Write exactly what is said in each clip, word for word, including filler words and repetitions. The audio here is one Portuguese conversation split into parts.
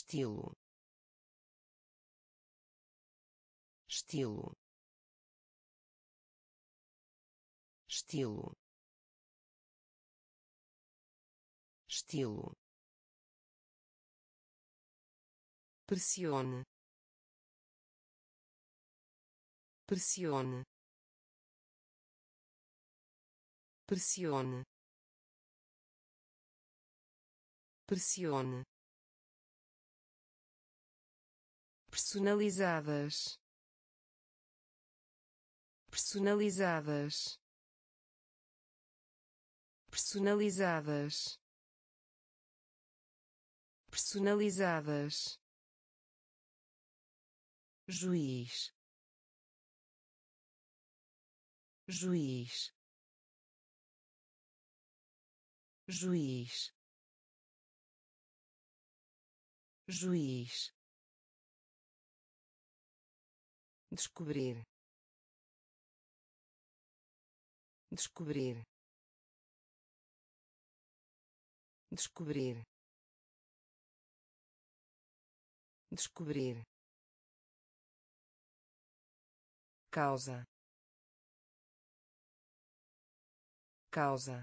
estilo, estilo, estilo, estilo, pressione, pressione, pressione, pressione, personalizadas, personalizadas, personalizadas, personalizadas, juiz, juiz, juiz, juiz, descobrir, descobrir, descobrir, descobrir, causa, causa,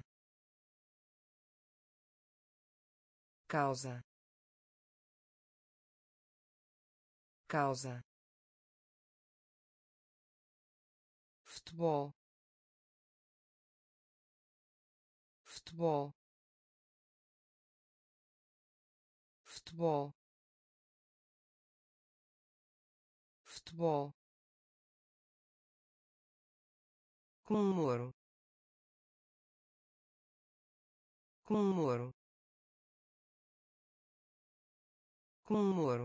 causa, causa, futebol, futebol, futebol, futebol, comemoro, comemoro, comemoro,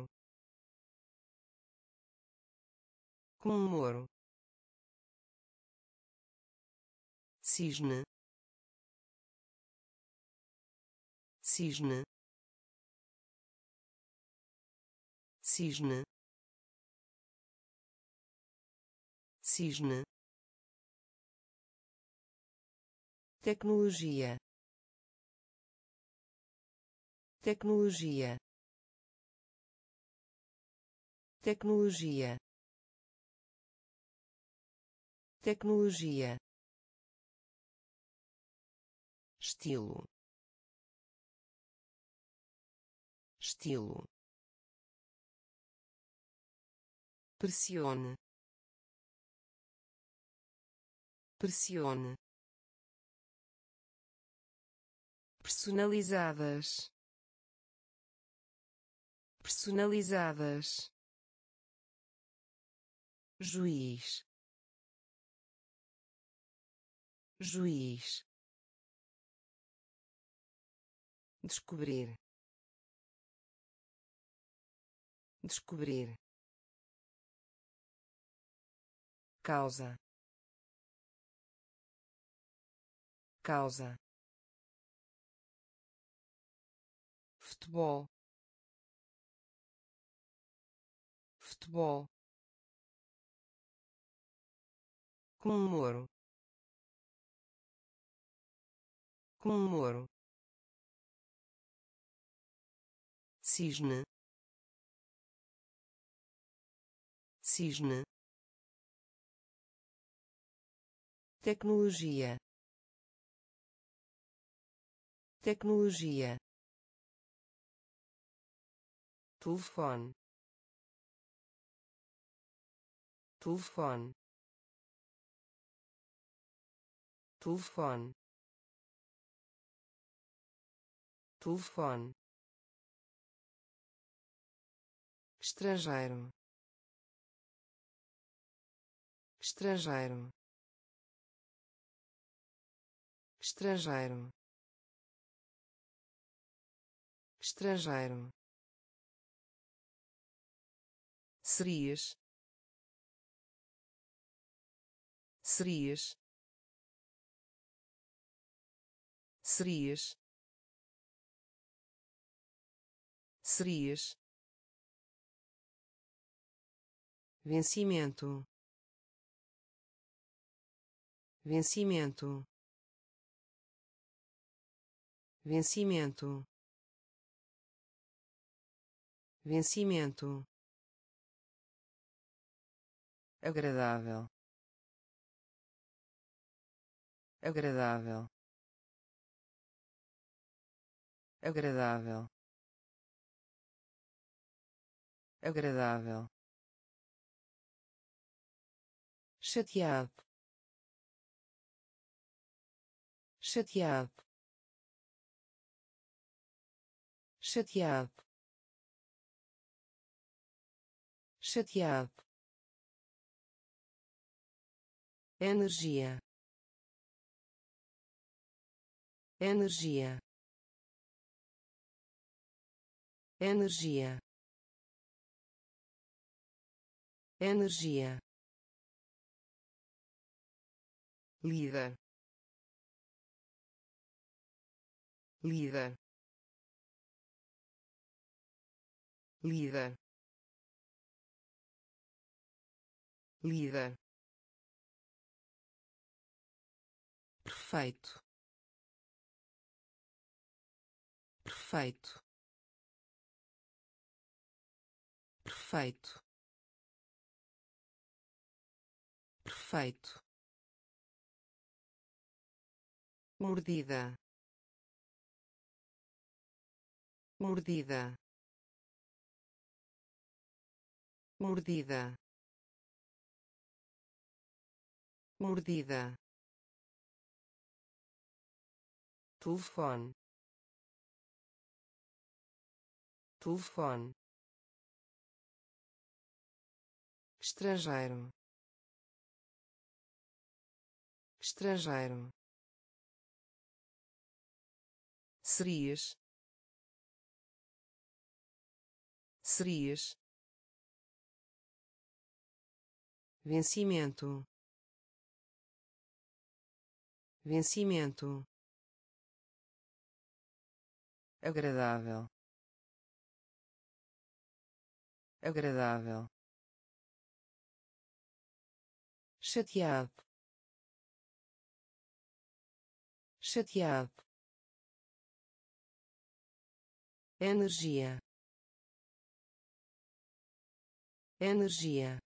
comemoro, cisne, cisne, cisne, cisne, tecnologia, tecnologia, tecnologia, tecnologia, estilo, estilo, pressione, pressione, personalizadas, personalizadas, juiz, juiz, descobrir, descobrir, causa, causa, futebol, futebol, comemoro, comemoro, cisne, cisne, tecnologia, tecnologia, telefone, telefone, telefone, telefone, estrangeiro, estrangeiro, estrangeiro, estrangeiro, serias, serias, serias, serias, vencimento, vencimento, vencimento, vencimento, agradável, agradável, agradável, agradável, chateado, chateado, chateado, chateado, energia, energia, energia, energia, líder, líder, líder, líder, perfeito, perfeito, perfeito, perfeito, mordida, mordida, mordida, mordida, telefone, telefone, estrangeiro, estrangeiro, serias, serias, vencimento, vencimento, agradável, agradável, chateado, chateado, energia, energia,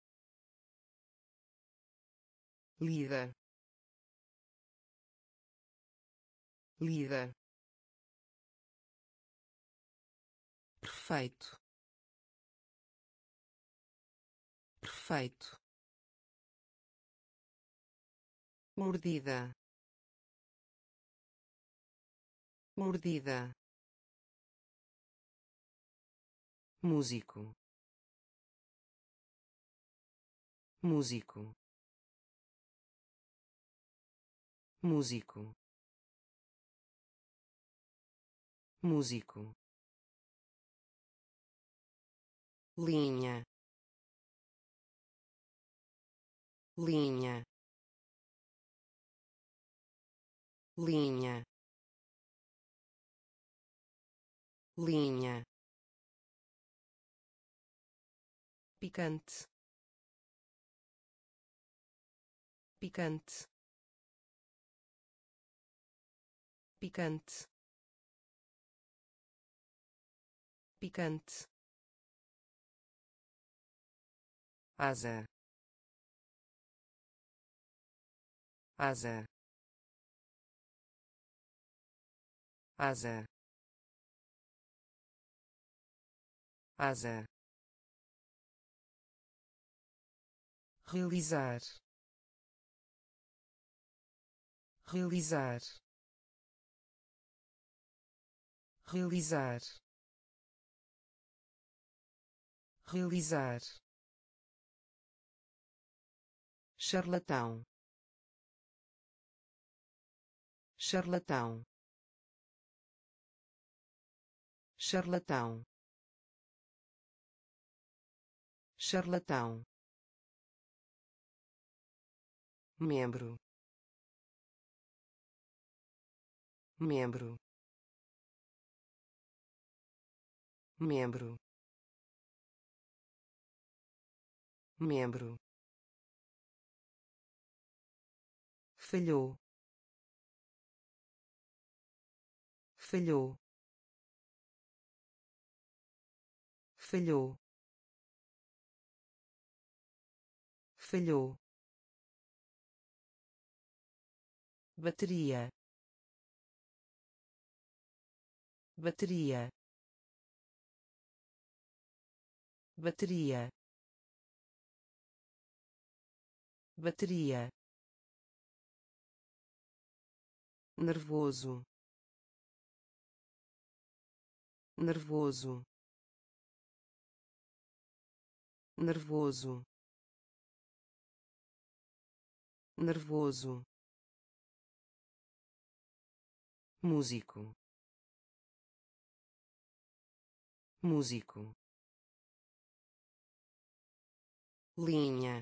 líder, líder, perfeito, perfeito, mordida, mordida, músico, músico, músico, músico, linha, linha, linha, linha, picante, picante, picante, picante, asa, asa, asa, asa, realizar, realizar, realizar, realizar, charlatão, charlatão, charlatão, charlatão, membro, membro, membro, membro, falhou, falhou, falhou, falhou, bateria, bateria, bateria, bateria, nervoso, nervoso, nervoso, nervoso, músico, músico, linha,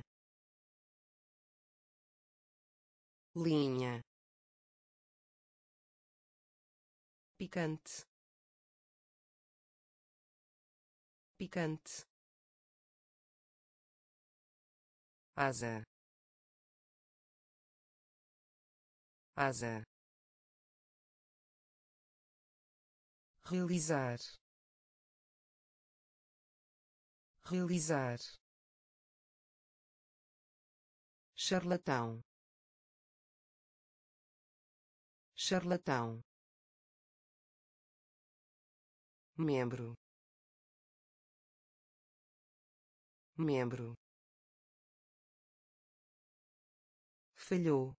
linha, picante, picante, asa, asa, realizar, realizar, charlatão, charlatão, membro, membro, falhou,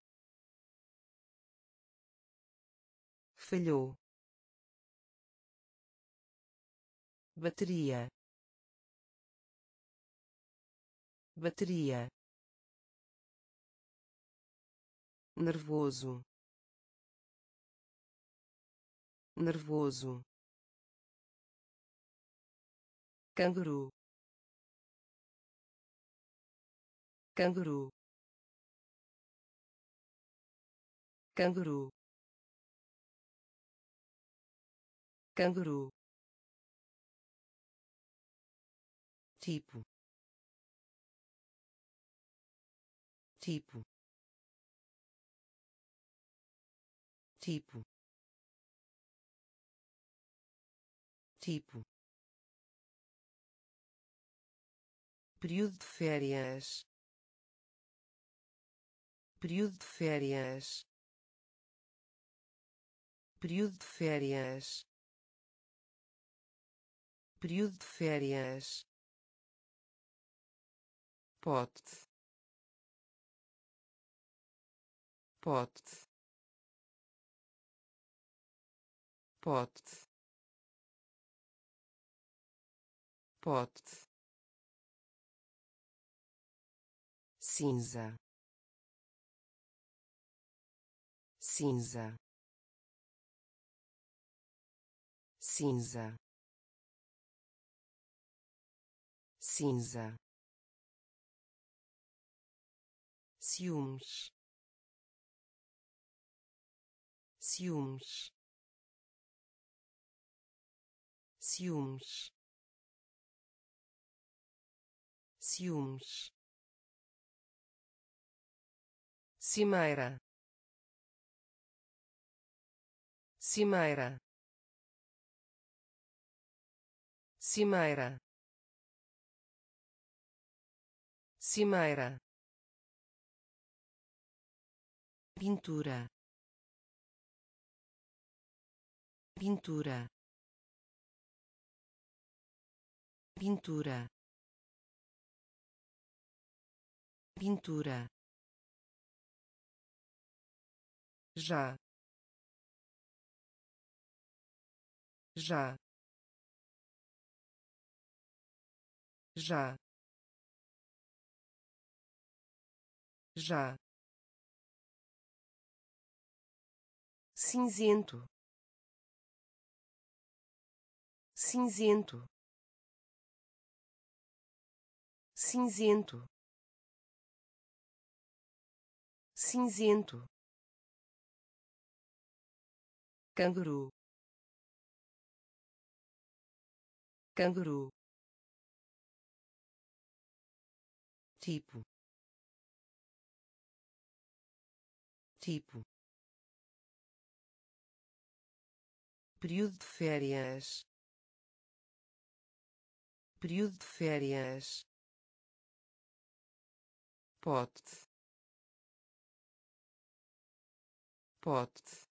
falhou, bateria, bateria, nervoso, nervoso, canguru, canguru, canguru, canguru, tipo, tipo, tipo, tipo, período de férias, período de férias, período de férias, período de férias, pote, pote, pote, pote, cinza, cinza, cinza, cinza, ciúmes, ciúmes, ciúmes, ciúmes, cimeira, cimeira, cimeira, cimeira, pintura, pintura, pintura, pintura, já, já, já, já, cinzento, cinzento, cinzento, cinzento, canguru, canguru, tipo, tipo, período de férias, período de férias, pote, pote,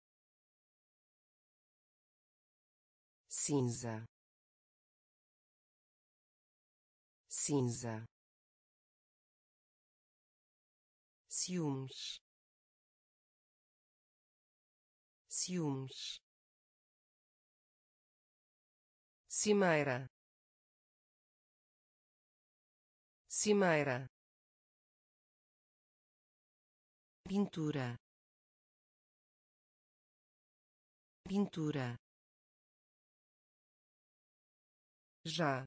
cinza, cinza, ciúmes, ciúmes, cimeira, cimeira, pintura, pintura, já,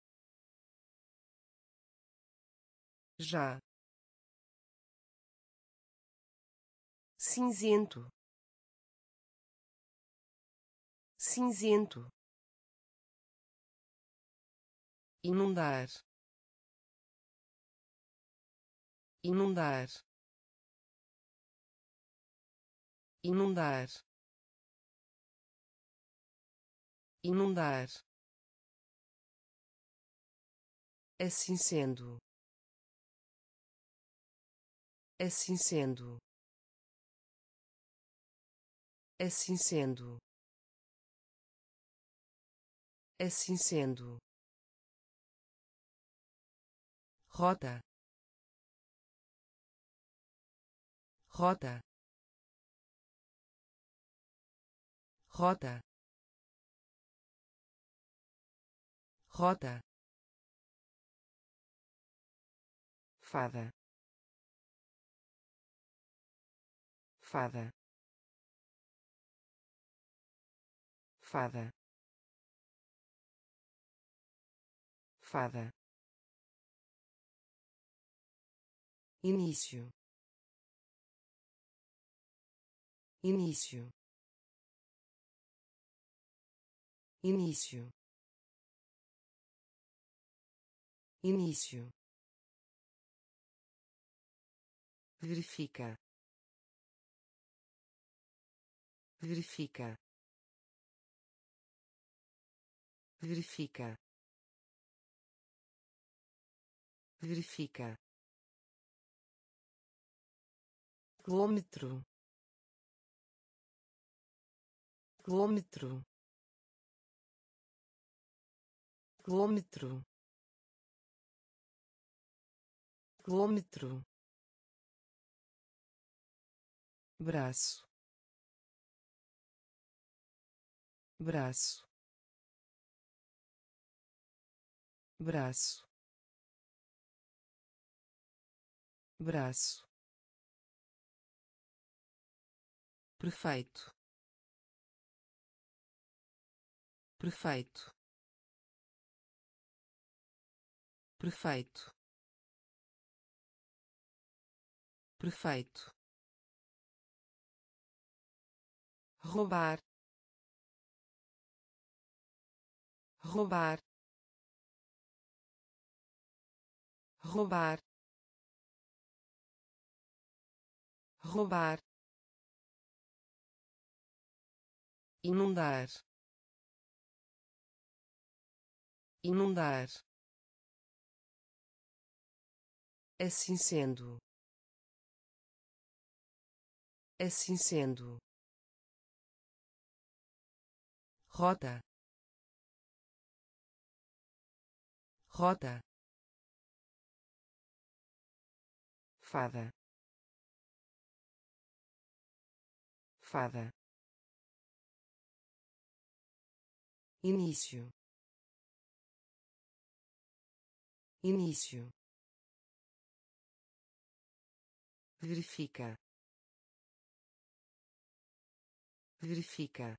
já, cinzento, cinzento, inundar, inundar, inundar, inundar, assim sendo, assim sendo, assim sendo, assim sendo, rota, rota, rota, rota, fada, fada, fada, fada, início, início, início, início, verifica, verifica, verifica, verifica, quilômetro, quilômetro, quilômetro, quilômetro, braço, braço, braço, braço, perfeito, perfeito, perfeito, perfeito, roubar, roubar, roubar, roubar, inundar, inundar, assim sendo, assim sendo, rota, rota, fada, fada, início, início, verifica, verifica,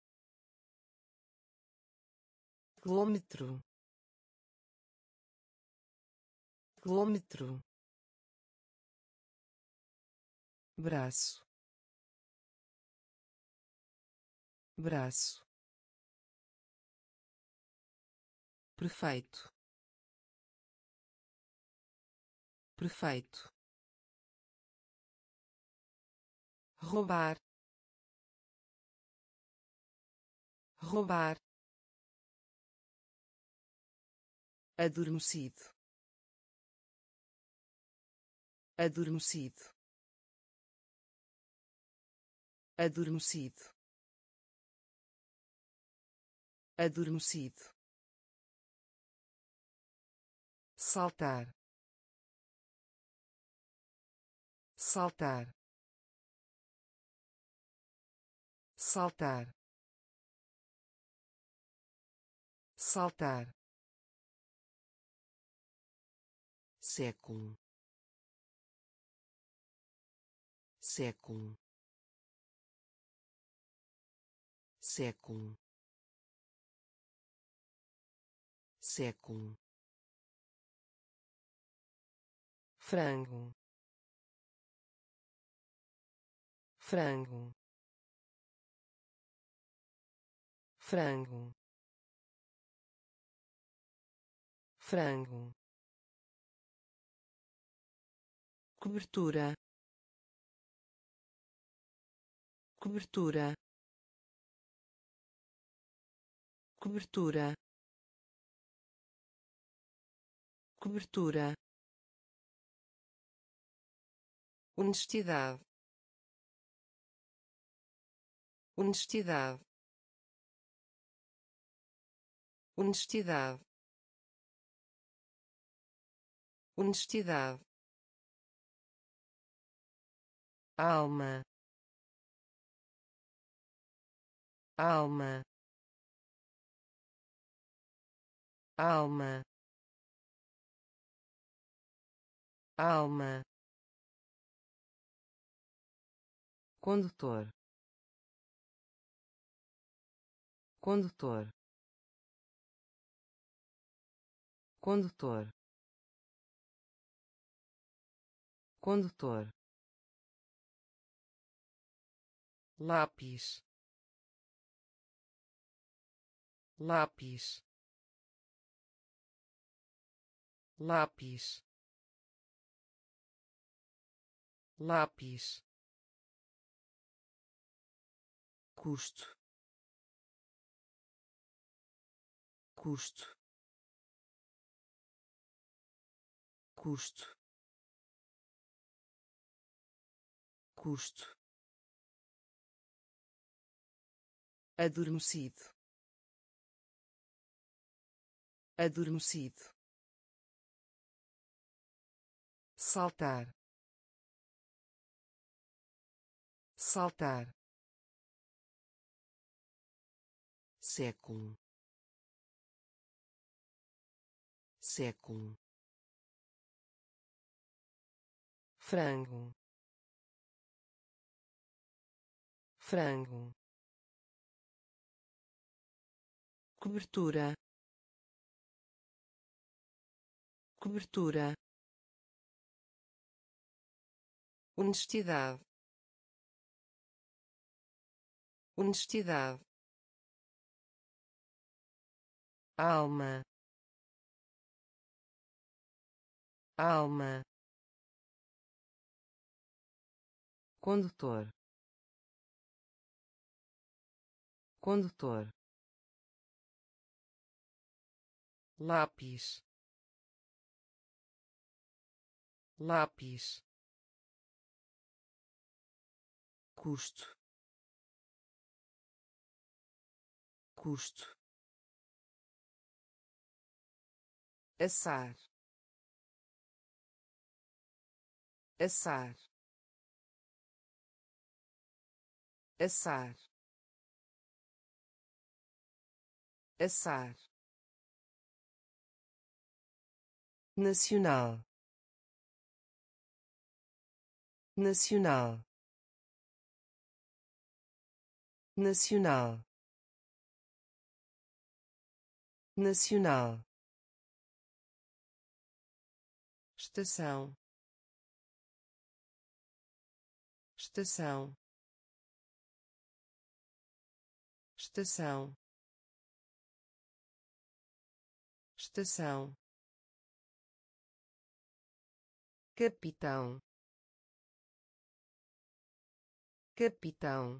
quilômetro, quilômetro, braço, braço, perfeito, perfeito, roubar, roubar, adormecido, adormecido, adormecido, adormecido, saltar, saltar, saltar, saltar, século, século, século, século, frango, frango, frango, frango, cobertura, cobertura, cobertura, cobertura, honestidade, honestidade, honestidade, honestidade, alma, alma, alma, alma, condutor, condutor, condutor, condutor, lápis, lápis, lápis, lápis, custo, custo, custo, custo, adormecido, adormecido, saltar, saltar, século, século, frango, frango, cobertura, cobertura, honestidade, honestidade, alma, alma, condutor, condutor, lápis, lápis, custo, custo, assar, assar, assar, assar, nacional, nacional, nacional, nacional, estação, estação, estação, estação, capitão, capitão,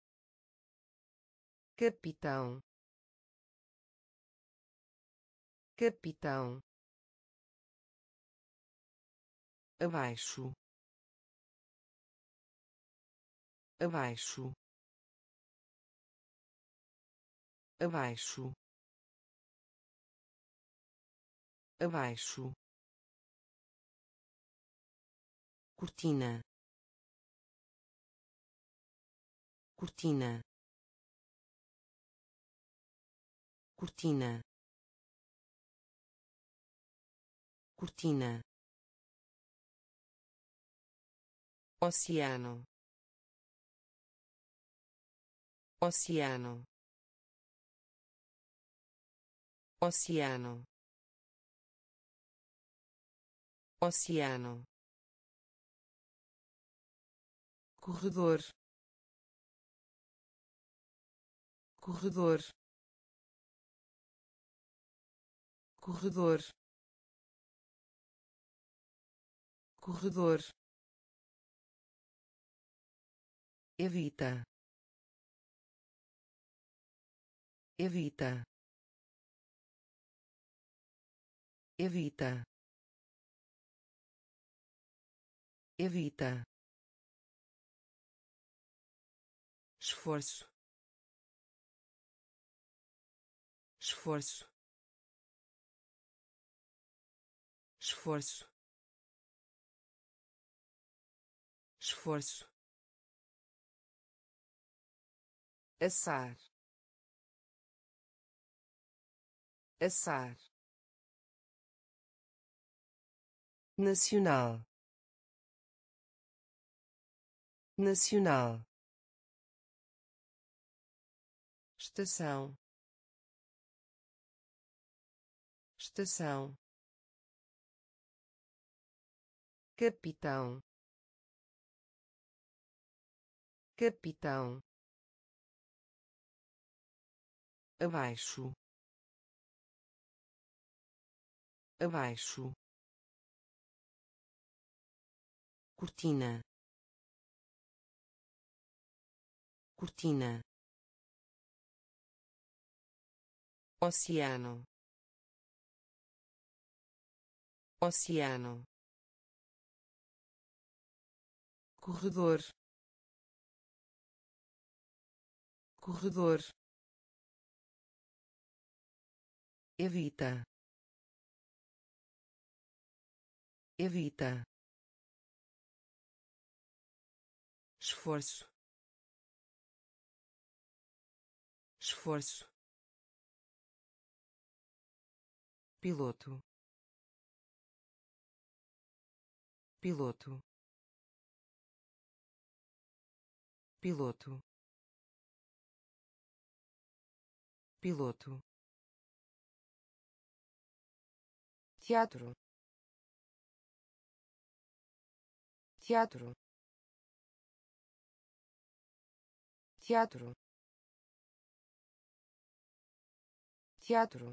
capitão, capitão, abaixo, abaixo, abaixo, abaixo, cortina, cortina, cortina, cortina, oceano, oceano, oceano, oceano, corredor, corredor, corredor, corredor, evita, evita, evita, evita, esforço, esforço, esforço, esforço, assar, assar, nacional, nacional, estação, estação, capitão, capitão, abaixo, abaixo, cortina, cortina, oceano, oceano, corredor, corredor, evita, evita, esforço, esforço, piloto, piloto, piloto, piloto, teatro, teatro, teatro, teatro,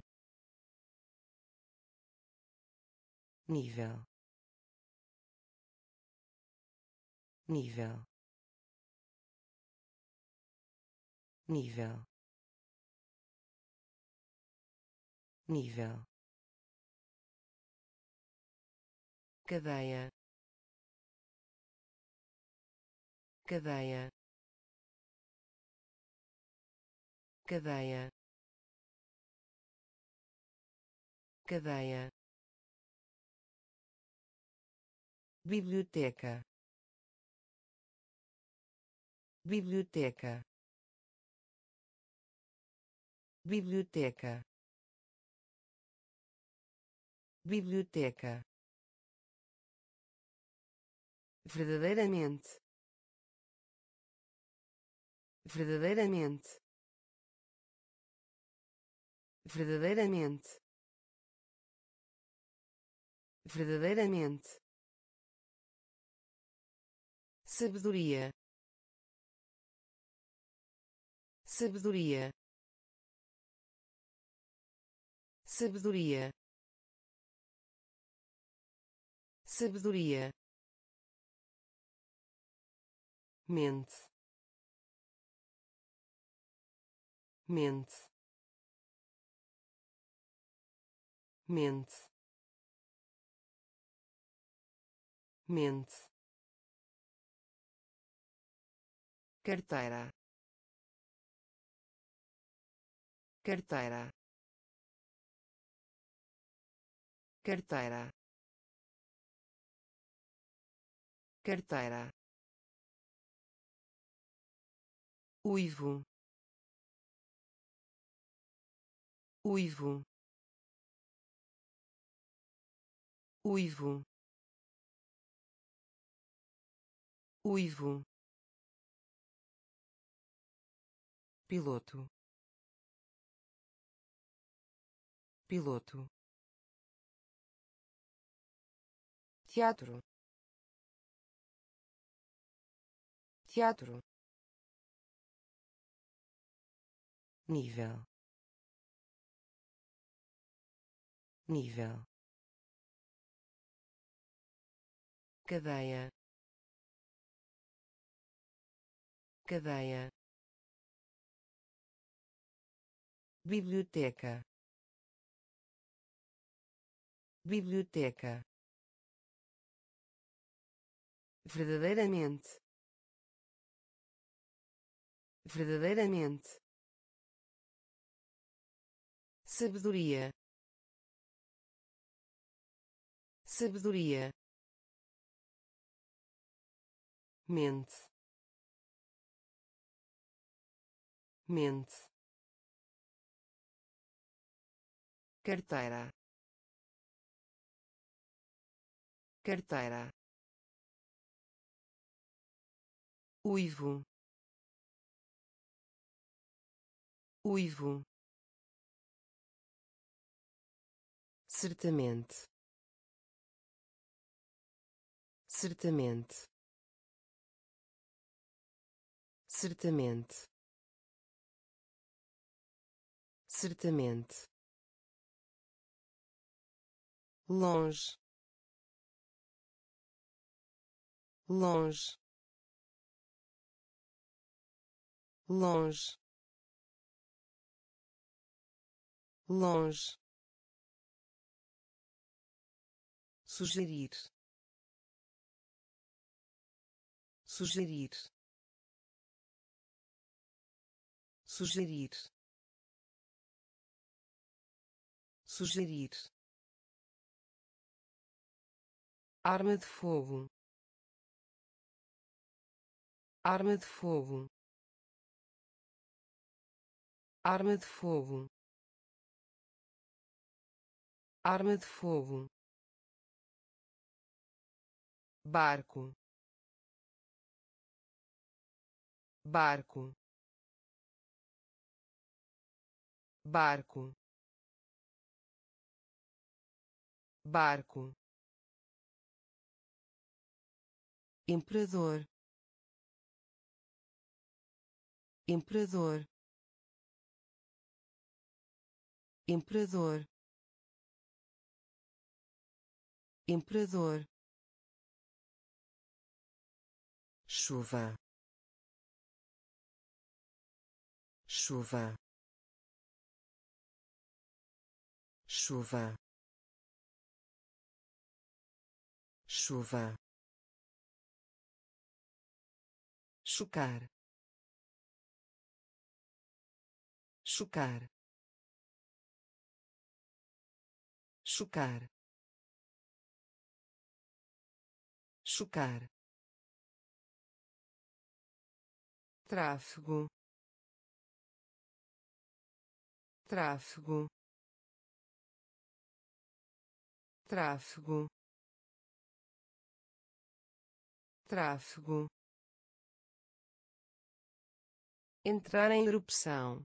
nível, nível, nível, nível, cadeia, cadeia, cadeia, cadeia, biblioteca, biblioteca, biblioteca, biblioteca, verdadeiramente, verdadeiramente, verdadeiramente, verdadeiramente, sabedoria, sabedoria, sabedoria, sabedoria, mente, mente, mente, mente, carteira, carteira, carteira, carteira, uivo, uivo, uivo, uivo, piloto, piloto, teatro, teatro, nível, nível, cadeia, cadeia, biblioteca, biblioteca, verdadeiramente, verdadeiramente, sabedoria, sabedoria, mente, mente, carteira, carteira, uivo, uivo, certamente, certamente, certamente, certamente, longe, longe, longe, longe, sugerir, sugerir, sugerir, sugerir, arma de fogo, arma de fogo, arma de fogo, arma de fogo, barco, barco, barco, barco, imperador, imperador, imperador, imperador, chuva, chuva, chuva, chuva, chocar, chocar, chocar, chocar, tráfego, tráfego, tráfego, tráfego, entrar em erupção,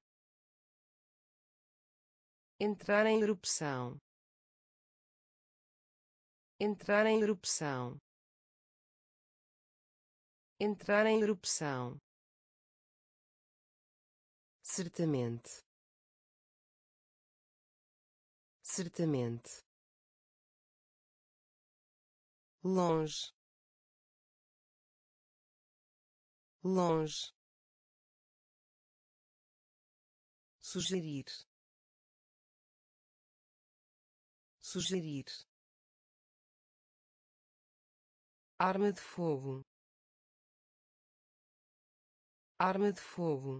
entrar em erupção, entrar em erupção, entrar em erupção, certamente, certamente, longe, longe, sugerir, sugerir, arma de fogo, arma de fogo,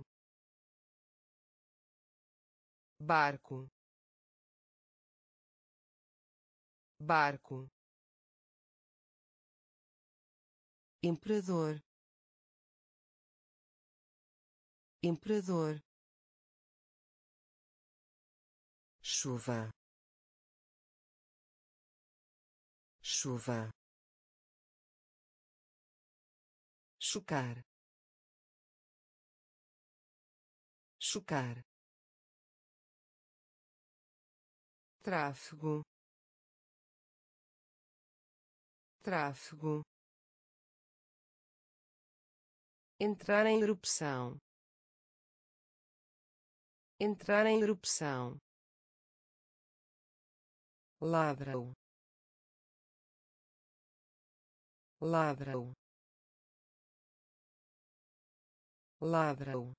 barco, barco, imperador, imperador, chuva, chuva, chocar, chocar, tráfego, tráfego, entrar em erupção, entrar em erupção, ladrão, ladrão, ladrão,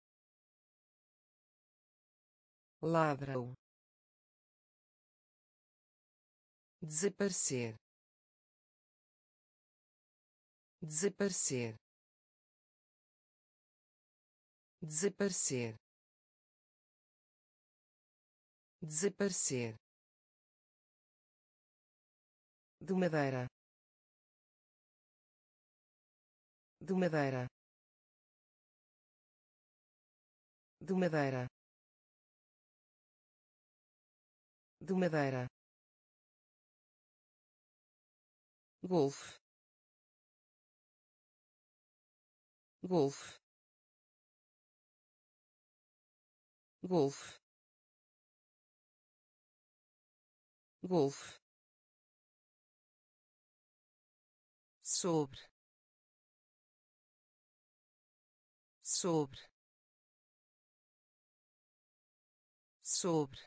ladrão, desaparecer, desaparecer, desaparecer, desaparecer, de madeira, de madeira, de madeira, de madeira, golfe, golfe, golfe, golfe, sobre, sobre, sobre,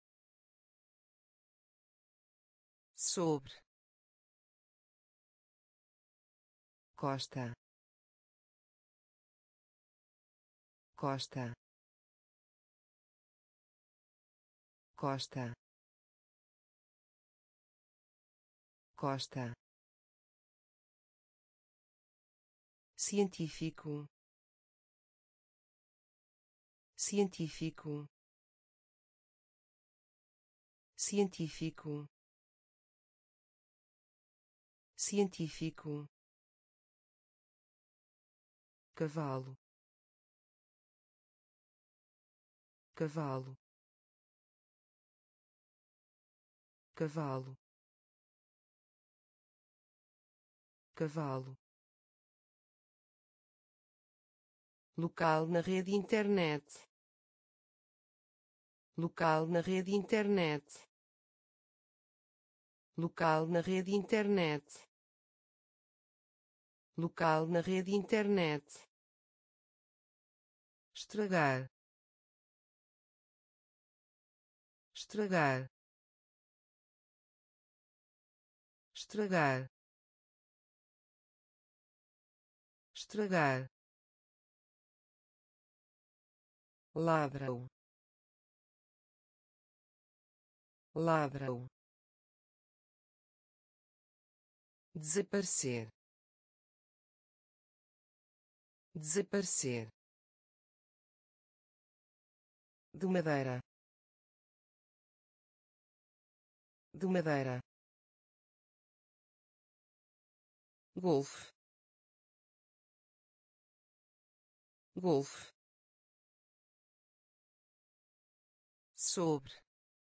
sobre, costa, costa, costa, costa, científico, científico, científico, científico, cavalo, cavalo, cavalo, cavalo, local na rede internet, local na rede internet, local na rede internet, local na rede internet, estragar, estragar, estragar, estragar, ladrão, ladrão, desaparecer, desaparecer, de madeira, de madeira, golfe, golfe, sobre,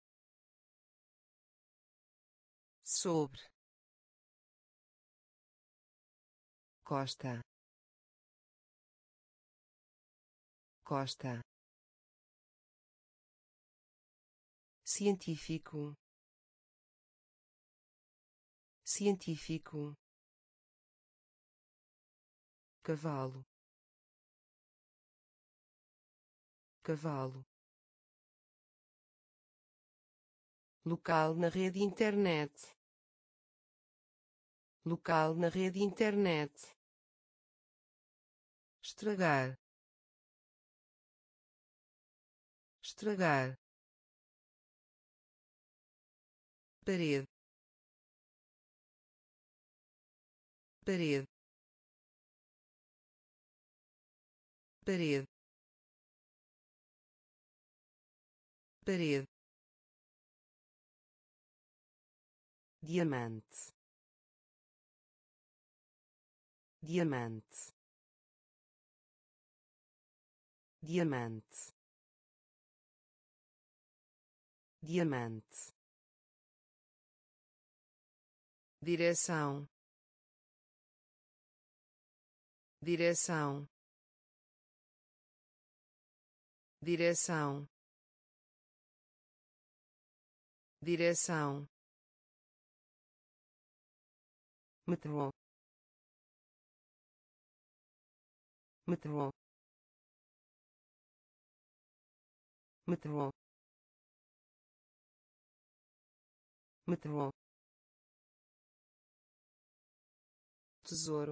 sobre, costa, costa, científico, científico, cavalo, cavalo, local na rede internet, local na rede internet, estragar, estragar, parede, parede, parede, parede, diamante, diamante, diamante, diamante, direção, direção, direção, direção, metrô, metrô, metrô, metrô, tesouro,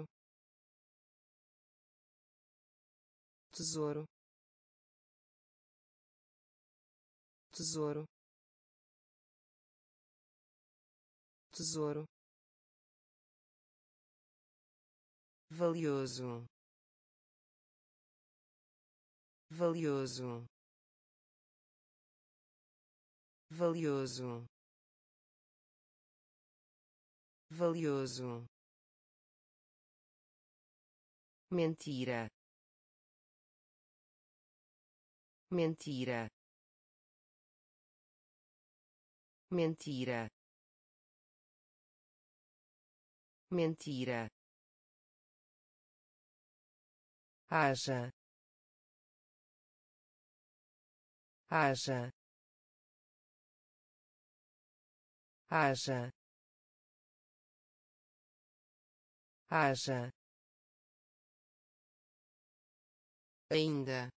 tesouro, tesouro, tesouro, valioso, valioso, valioso, valioso, mentira, mentira, mentira, mentira, haja, haja, haja, haja, ainda,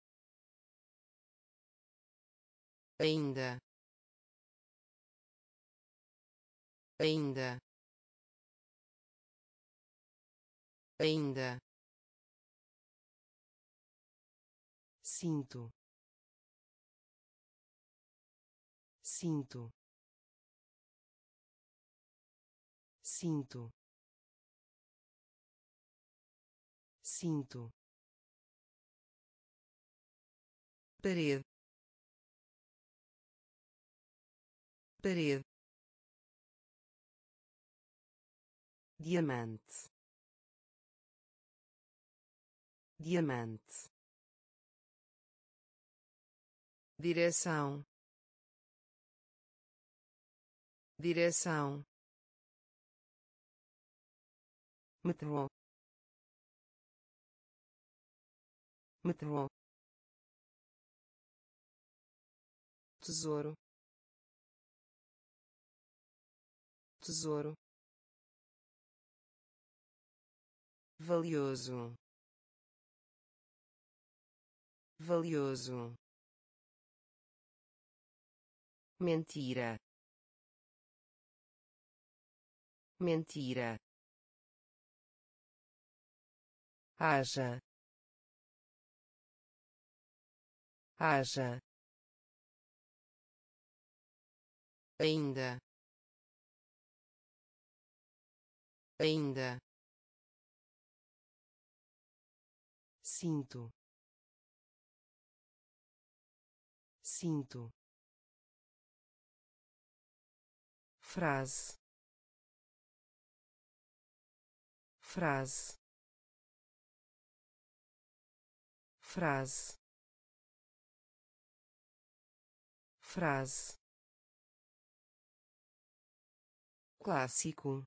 ainda, ainda, ainda, cinto, cinto, cinto, cinto, parede, parede, diamante, diamante, direção, direção, metrô, metrô, tesouro, tesouro, valioso, valioso, mentira, mentira, haja, haja, ainda, ainda, cinto, cinto, frase, frase, frase, frase, clássico,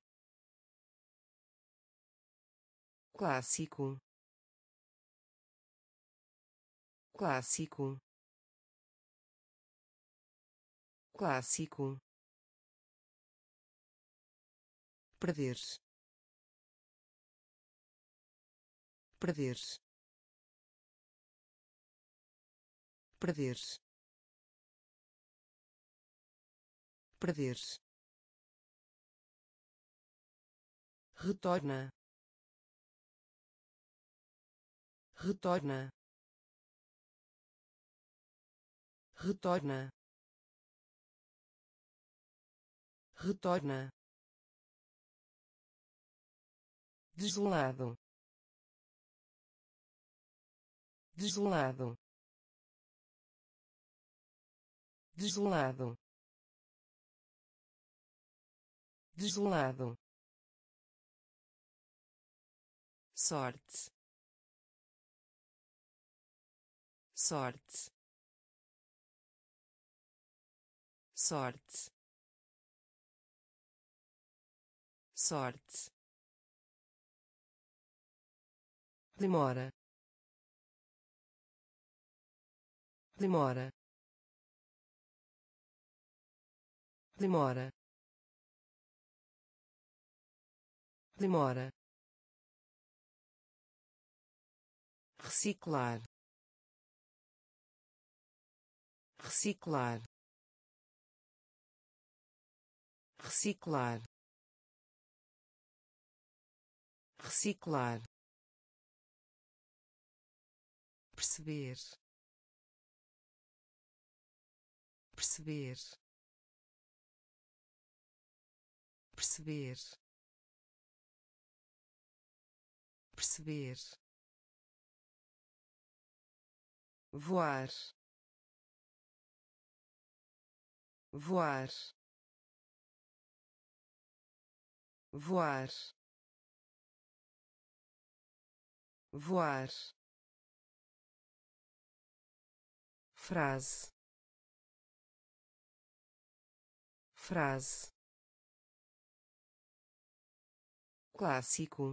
clássico, clássico, clássico, perder-se, perder-se, perder-se, perder-se, retorna, retorna, retorna, retorna, desolado, desolado, desolado, desolado, sorte, sorte, sorte, sorte, demora, demora, demora, demora, reciclar, reciclar, reciclar, reciclar, perceber, perceber, perceber, perceber, voar, voar, voar, voar, frase, frase, clássico,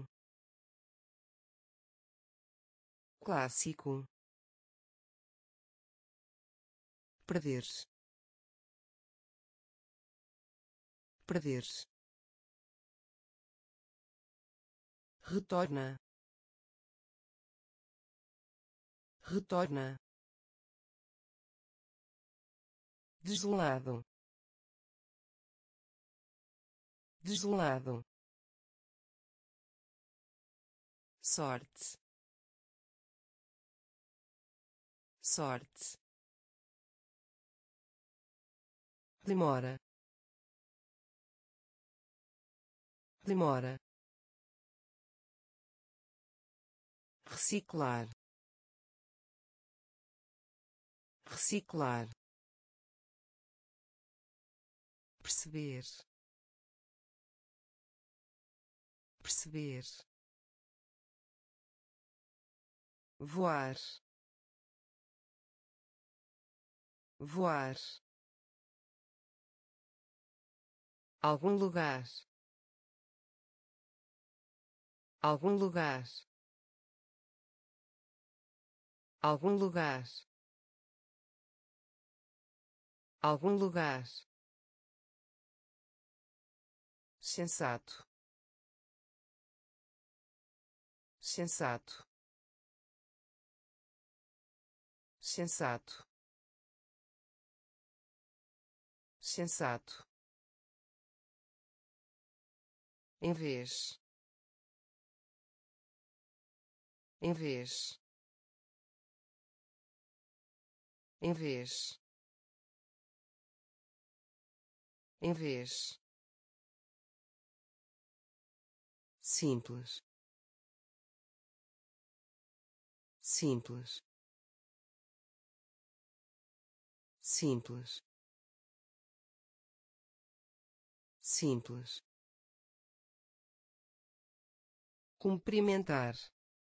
clássico, perder-se, perder-se, retorna, retorna, desolado, desolado, sorte, sorte, demora, demora, reciclar, reciclar, perceber, perceber, voar, voar, algum lugar, algum lugar, algum lugar, algum lugar, sensato, sensato, sensato, sensato, em vez, em vez, em vez, em vez, simples, simples, simples, simples, cumprimentar,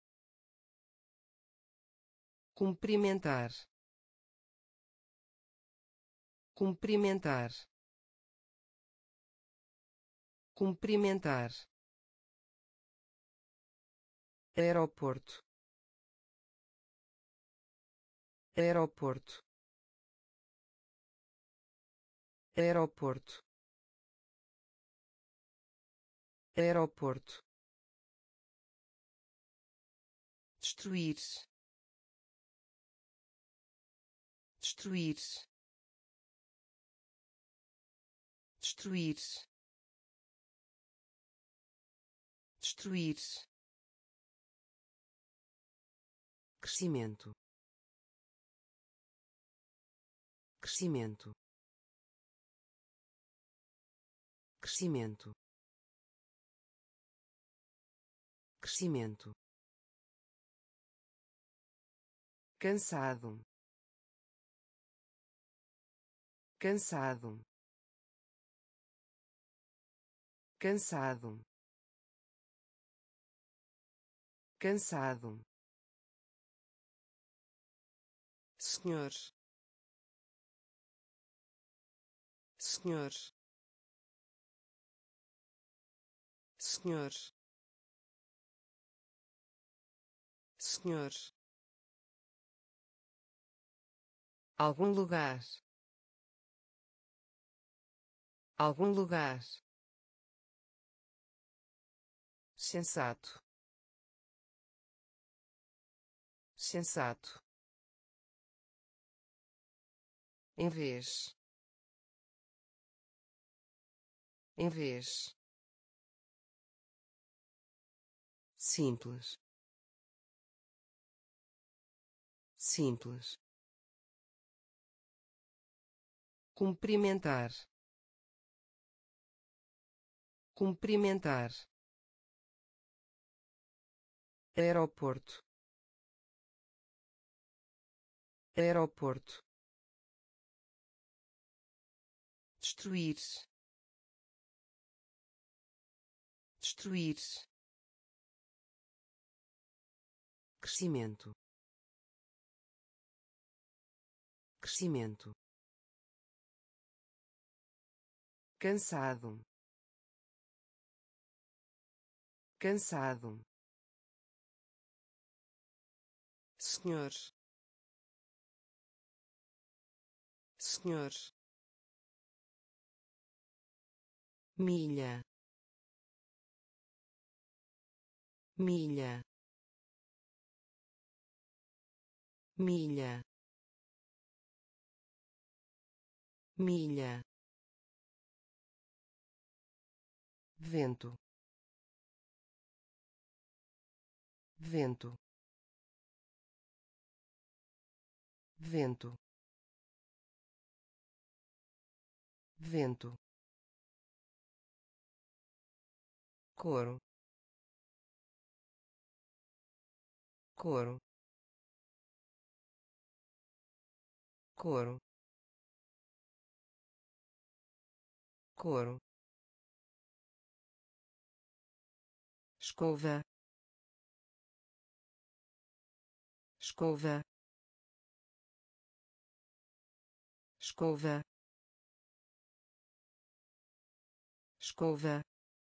cumprimentar, cumprimentar, cumprimentar, aeroporto, aeroporto, aeroporto, aeroporto, destruir, destruir, destruir, destruir, crescimento, crescimento, crescimento, crescimento, cansado, cansado, cansado, cansado, senhor, senhor, senhor, senhor, algum lugar, algum lugar, sensato, sensato, em vez, em vez, simples, simples, cumprimentar, cumprimentar, aeroporto, aeroporto, destruir, destruir, crescimento, crescimento, cansado, cansado, senhor, senhor, milha, milha, milha, milha, vento, vento, vento, vento, couro, couro, couro, couro, escova, escova, escova, escova,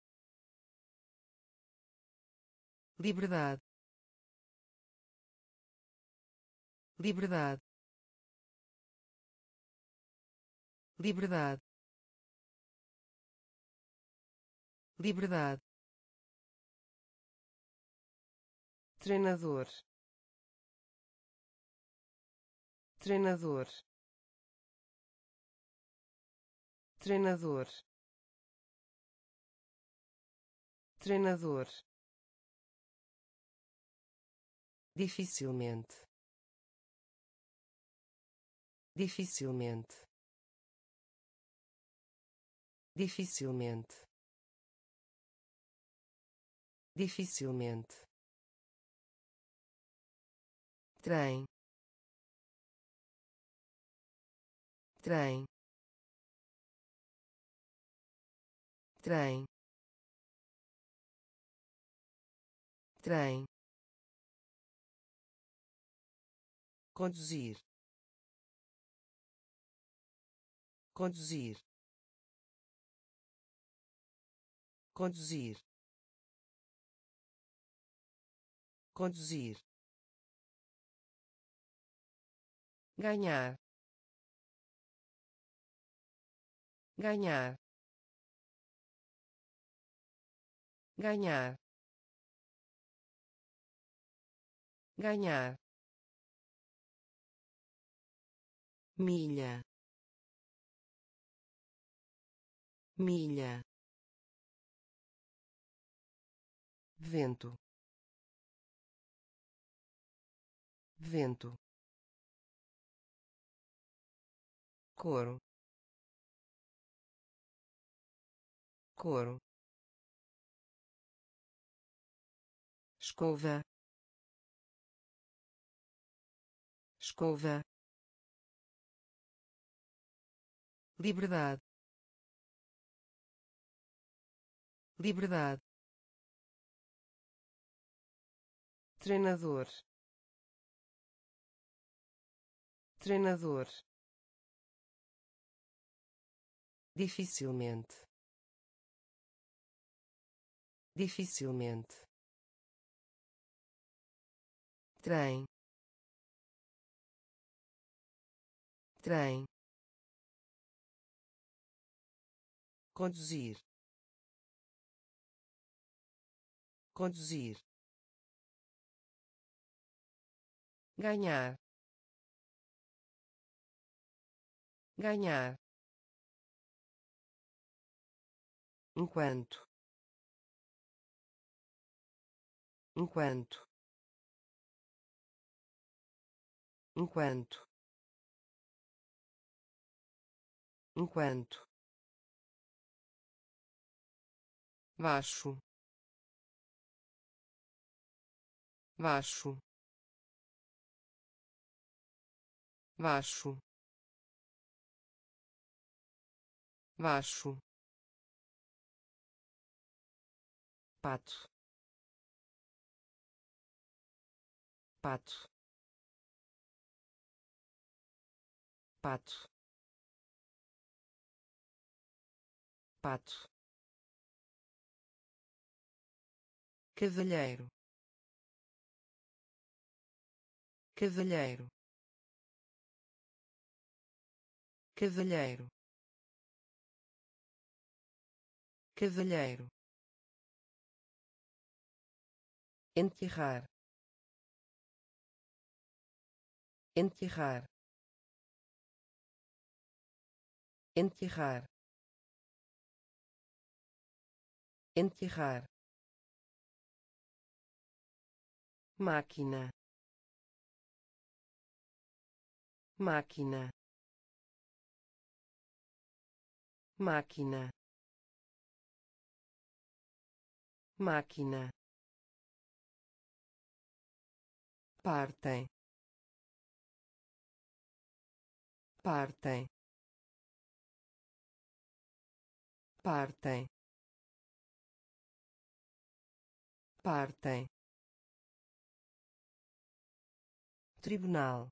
liberdade, liberdade, liberdade, liberdade, treinador, treinador, treinador, treinador, dificilmente, dificilmente, dificilmente, dificilmente, trem, trem, trem, trem, conduzir, conduzir, conduzir, conduzir, ganhar, ganhar, ganhar, ganhar, milha, milha, vento, vento, couro, couro, escova, escova, liberdade, liberdade, treinador, treinador, dificilmente, dificilmente, trem, trem, conduzir, conduzir, ganhar, ganhar, enquanto, enquanto, enquanto, enquanto, baixo, baixo, baixo, baixo, pato, pato, pato, pato, cavalheiro, cavalheiro, cavalheiro, cavalheiro, enterrar, enterrar, enterrar, enterrar, máquina, máquina, máquina, máquina, partem, partem, partem, partem, tribunal,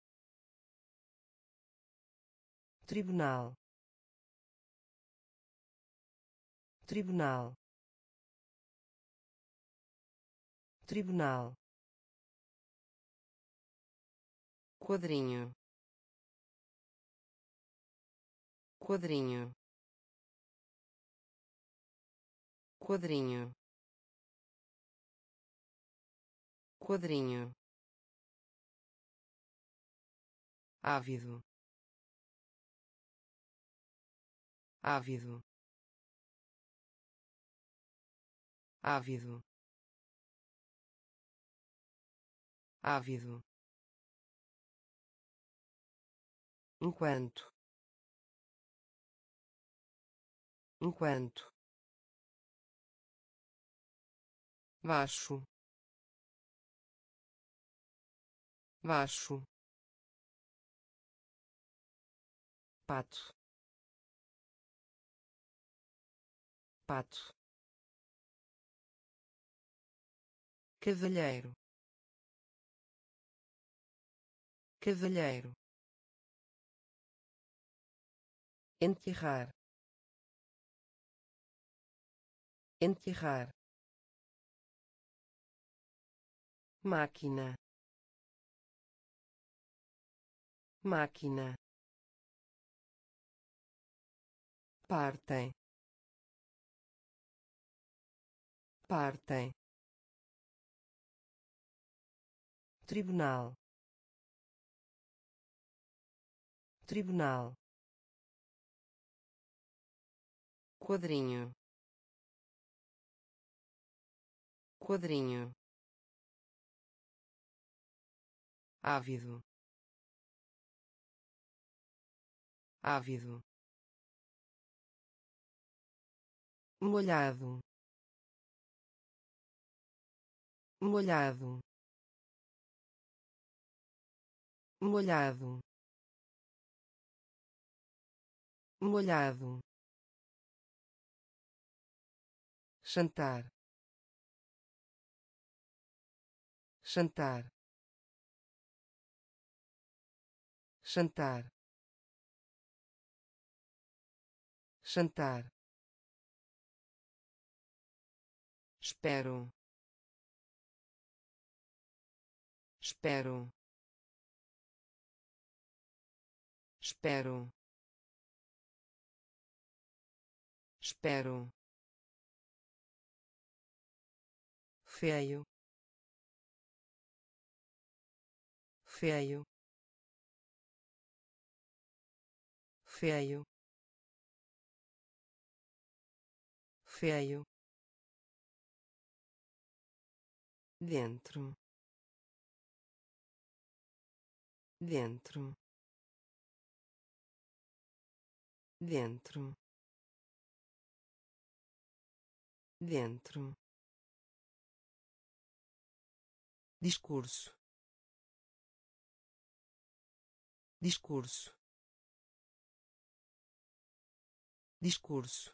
tribunal, tribunal, tribunal, quadrinho, quadrinho, quadrinho, quadrinho, ávido, ávido, ávido, ávido, enquanto, enquanto, baixo, baixo, pato, pato, cavalheiro, cavalheiro, enterrar, enterrar, máquina, máquina, partem, partem, tribunal, tribunal, quadrinho, quadrinho, ávido, ávido, molhado, molhado, molhado, molhado, jantar, jantar, jantar, jantar, espero, espero, espero, espero, feio, feio, feio, feio, dentro, dentro, dentro, dentro, discurso, discurso, discurso,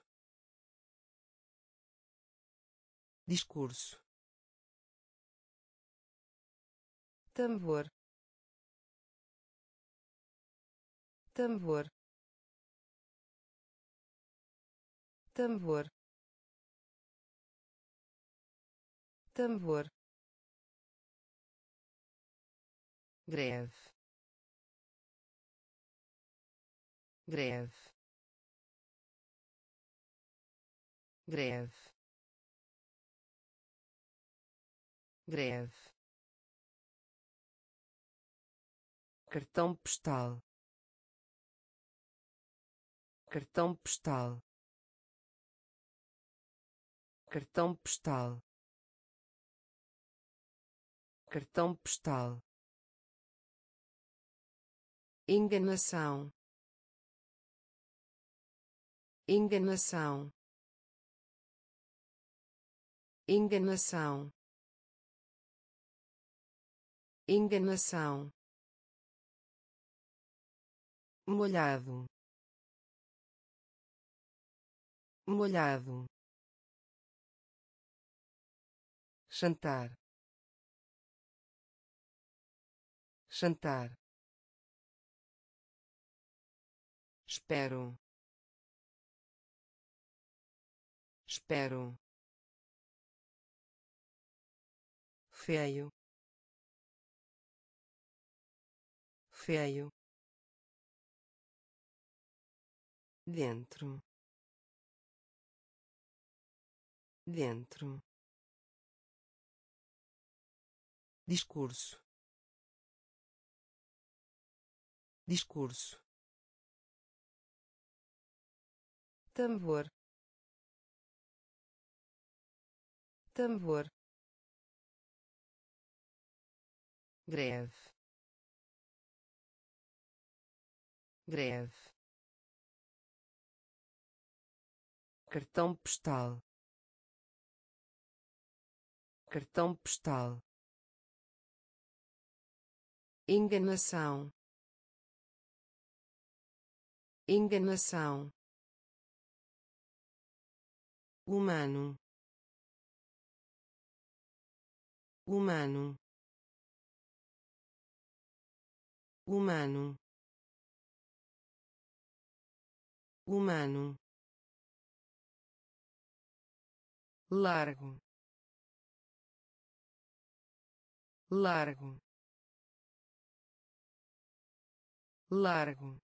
discurso, tambor, tambor, tambor, tambor, greve, greve, greve, greve, cartão postal, cartão postal, cartão postal, cartão postal, enganação, enganação, enganação, enganação, molhado, molhado, jantar, jantar, espero, espero, feio, feio, dentro, dentro, discurso, discurso, tambor, tambor, greve, greve, cartão postal, cartão postal, enganação, enganação, humano, humano, humano, humano, largo, largo, largo,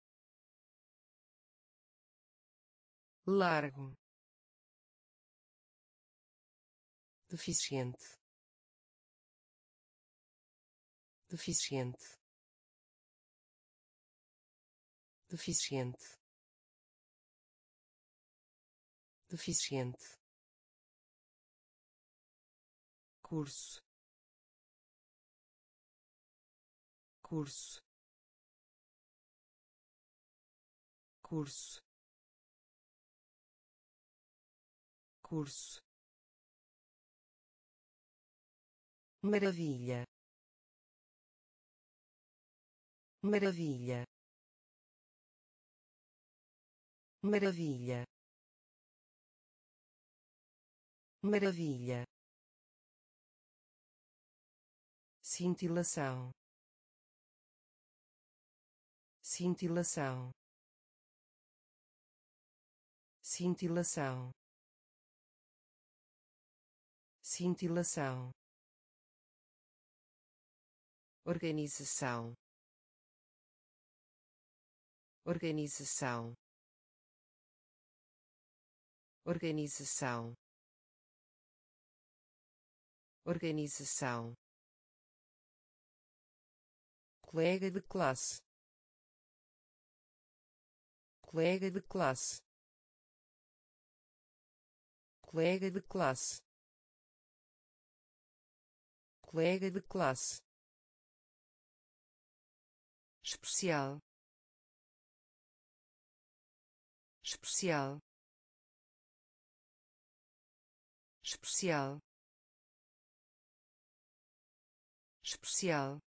largo, deficiente, deficiente, deficiente, deficiente, curso, curso, curso, curso, maravilha, maravilha, maravilha, maravilha, cintilação, cintilação, cintilação, cintilação, organização, organização, organização, organização, colega de classe, colega de classe, colega de classe, colega de classe, especial, especial, especial, especial,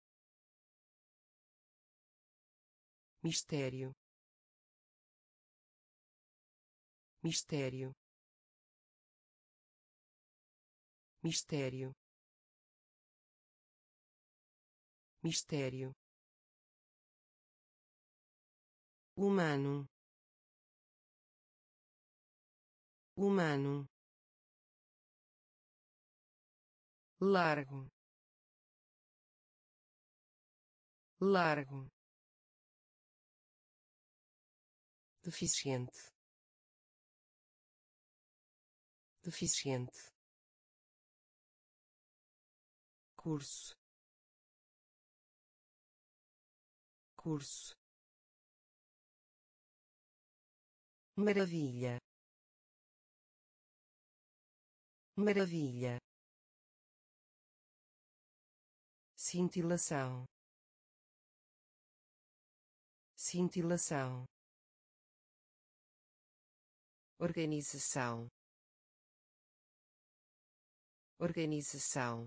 mistério, mistério, mistério, mistério, humano, humano, largo, largo, deficiente, deficiente, curso, curso, maravilha, maravilha, cintilação, cintilação, organização, organização,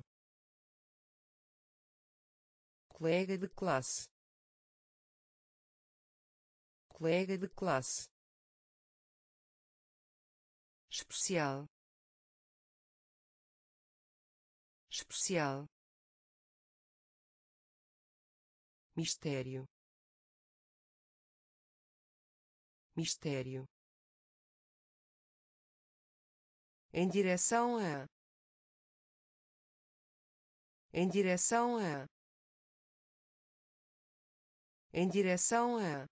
colega de classe, colega de classe, especial, especial, mistério, mistério, em direção a, em direção a, em direção a,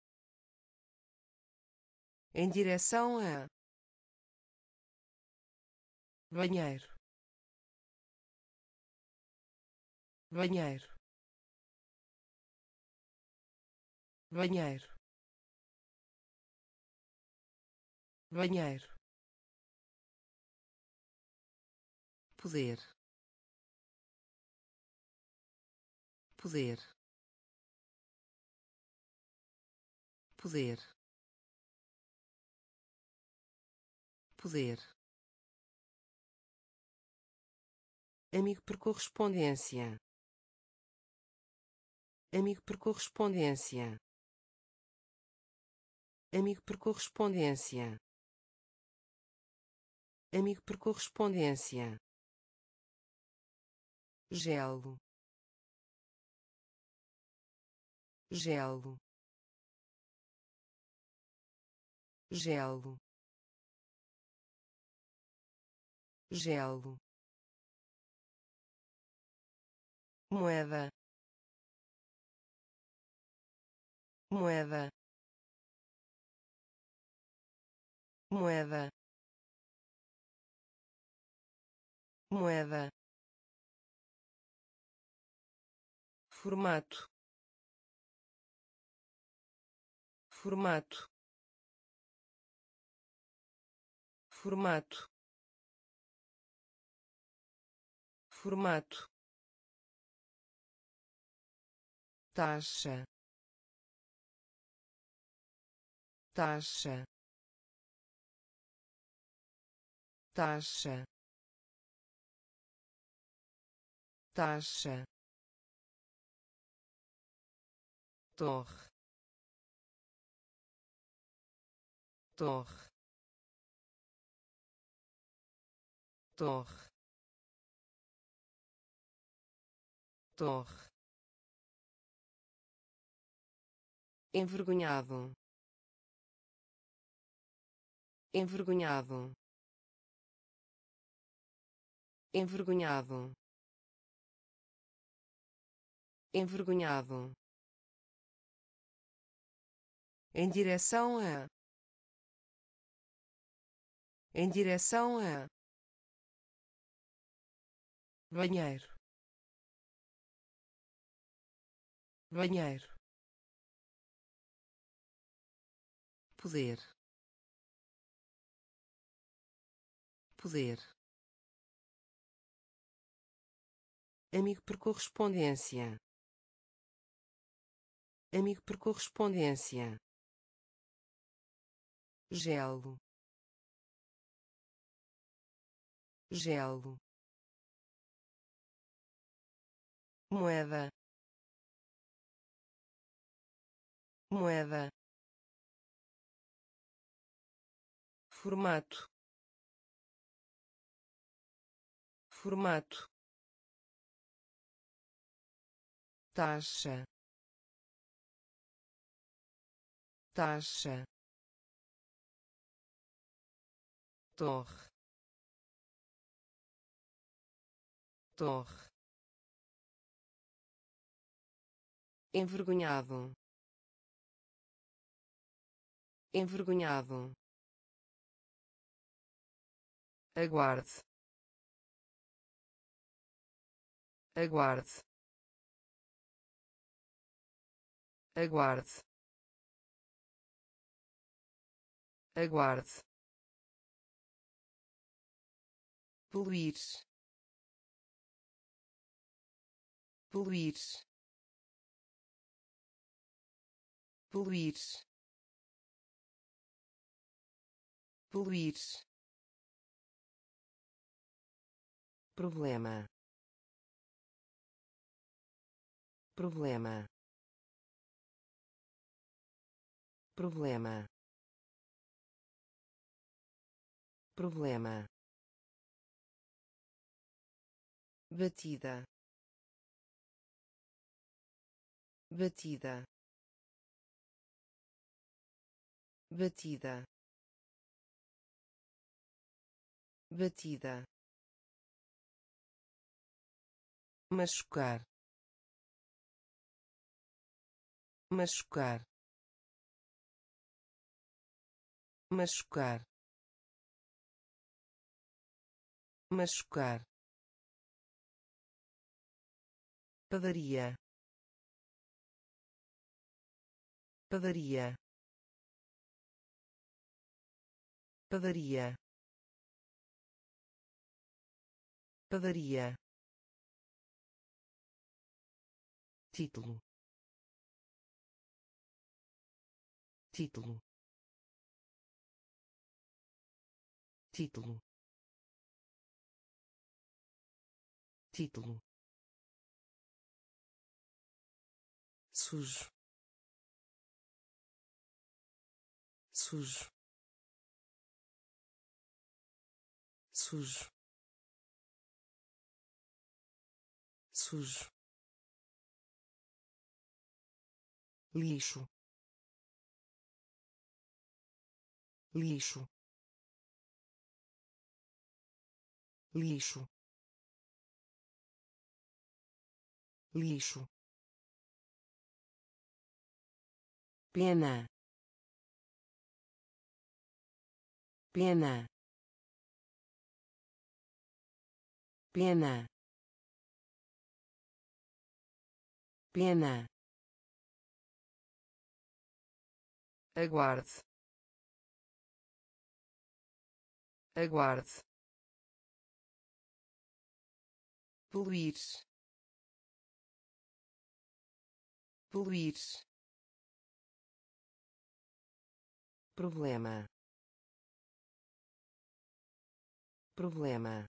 em direção a, banheiro, banheiro, banheiro, banheiro, poder, poder, poder, poder, amigo por correspondência, amigo por correspondência, amigo por correspondência, amigo por correspondência, gelo, gelo, gelo, gelo, moeda, moeda, moeda, moeda, formato, formato, formato, formato, taxa, taxa, taxa, taxa, torre, torre, torre, torre, envergonhado, envergonhado, envergonhado, envergonhado, em direção a, em direção a, banheiro, banheiro, poder, poder, amigo por correspondência, amigo por correspondência, gelo, gelo, moeda, moeda, formato, formato, taxa, taxa, torre, torre, envergonhado, envergonhado, aguarde, aguarde, aguarde, aguarde, poluir, poluir, poluir, poluir, problema, problema, problema, problema, batida, batida, batida, batida, machucar, machucar, machucar, machucar, padaria, padaria, padaria, padaria, título, título, título, título, sujo, sujo, sujo, sujo, lixo, lixo, lixo, lixo, pena, pena, pena, pena, aguarde, aguarde, poluir, poluir, problema, problema,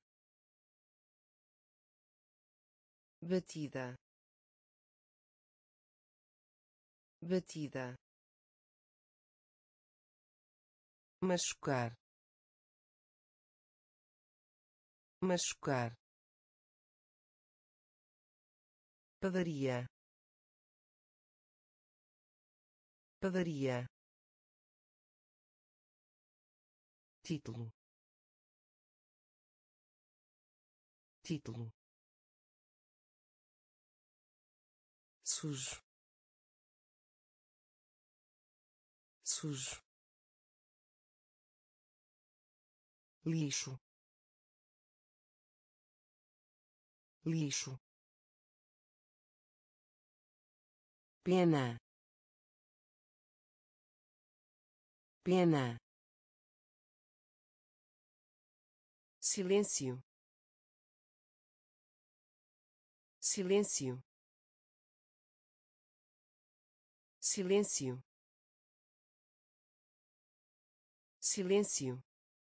batida, batida, machucar, machucar, padaria, padaria, título, título, sujo, sujo, lixo, lixo, pena, pena, silêncio, silêncio, silêncio, silêncio,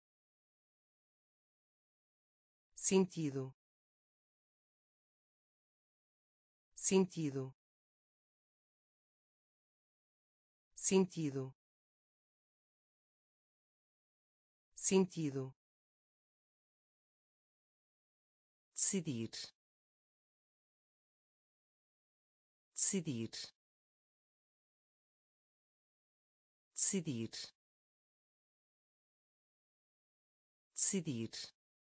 sentido, sentido, sentido, sentido, decidir, decidir, decidir, decidir,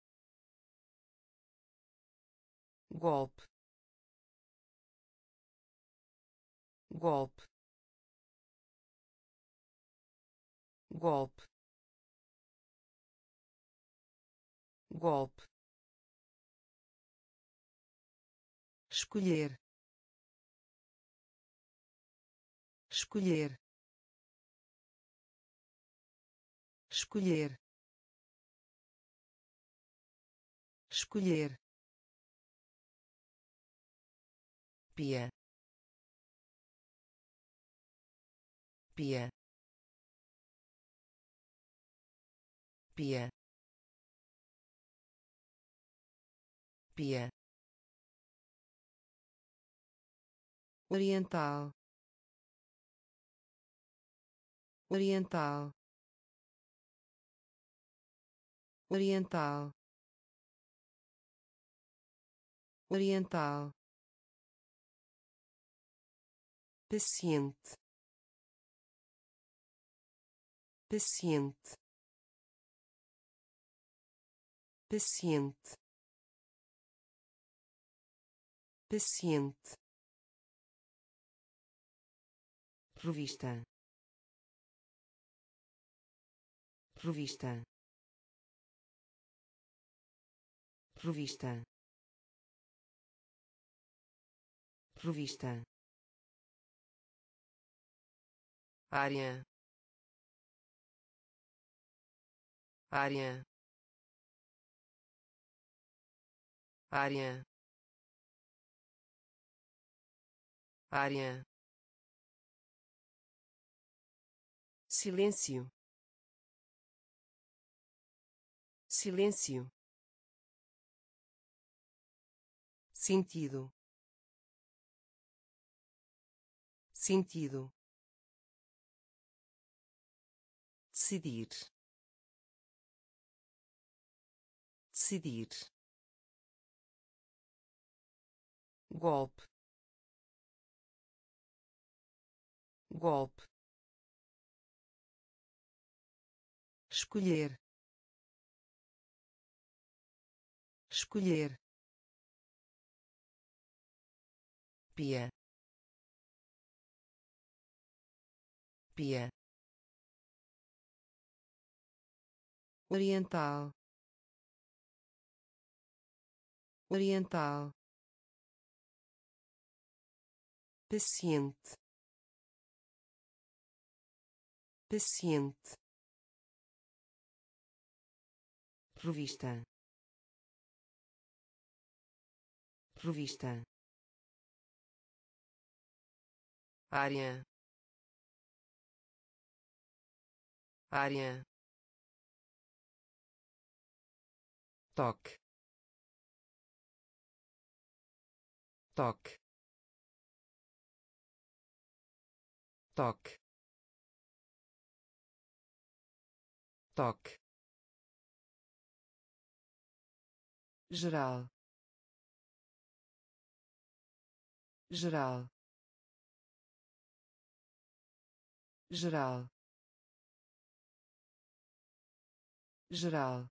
golpe, golpe, golpe, golpe, escolher, escolher, escolher, escolher, pia, pia, pia, pia, oriental, oriental, oriental, oriental, paciente, paciente, paciente, paciente, revista, revista, revista, revista, área, área, área, área, silêncio, silêncio, sentido, sentido, decidir, decidir, golpe, golpe, escolher, escolher, pia, pia, oriental, oriental, paciente, paciente, revista, revista, área, área, toque, toque, toque, toque, geral, geral, geral, geral,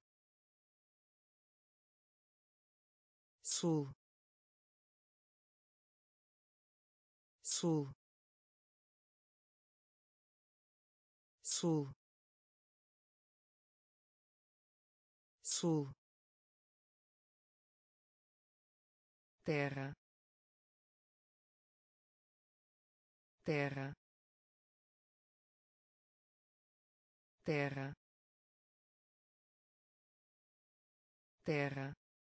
sul, sul, sul, sul, terra, terra, terra, terra,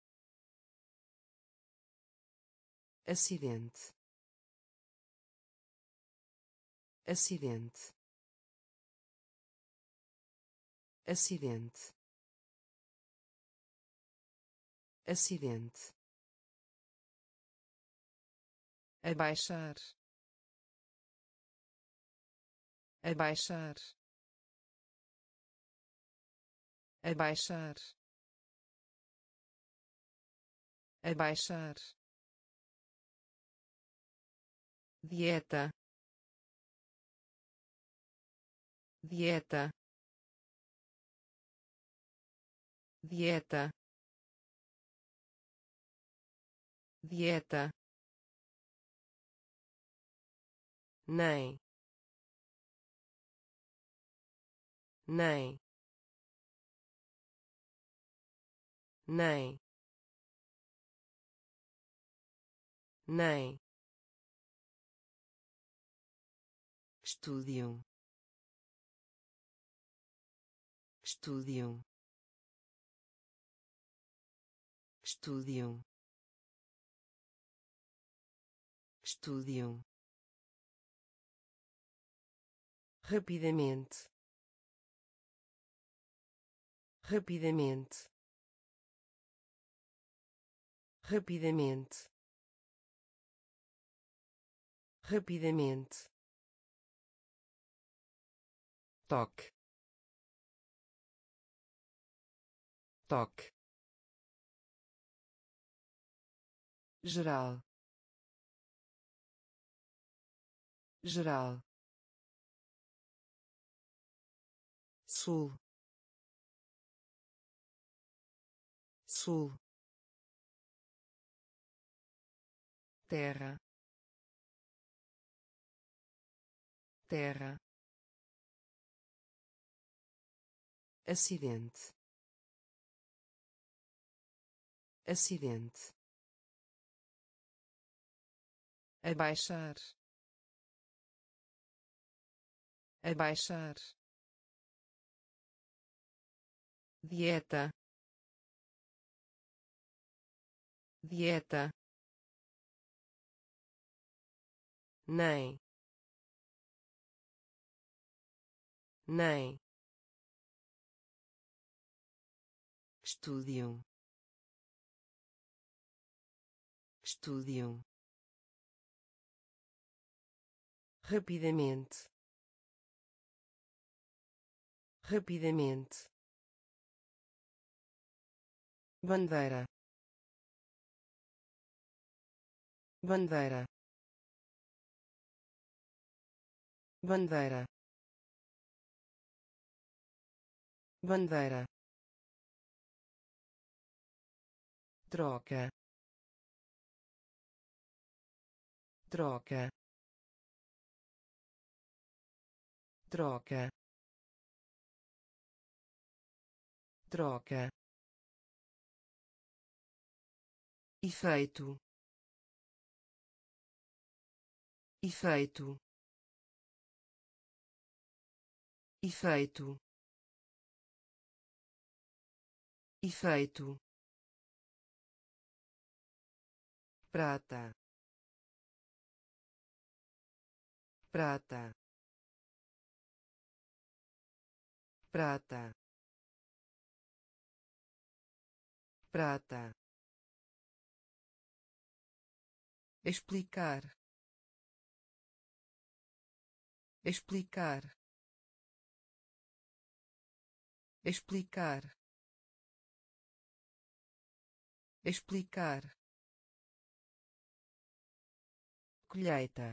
acidente, acidente, acidente, acidente, abaixar, abaixar, abaixar, abaixar, dieta, dieta, dieta, dieta, nem, nem, nem, nem, estúdio, estúdio, estúdio, estúdio, rapidamente, rapidamente, rapidamente, rapidamente, toque, toque, geral, geral, sul, sul, terra, terra, acidente, acidente, abaixar, abaixar, dieta, dieta, nem, nem, estúdio, estúdio, rapidamente, rapidamente, bandeira, bandeira, bandeira, bandeira, troca, troca, troca, troca, efeito, efeito, efeito, efeito, prata, prata, prata, prata, explicar, explicar, explicar, explicar, colheita,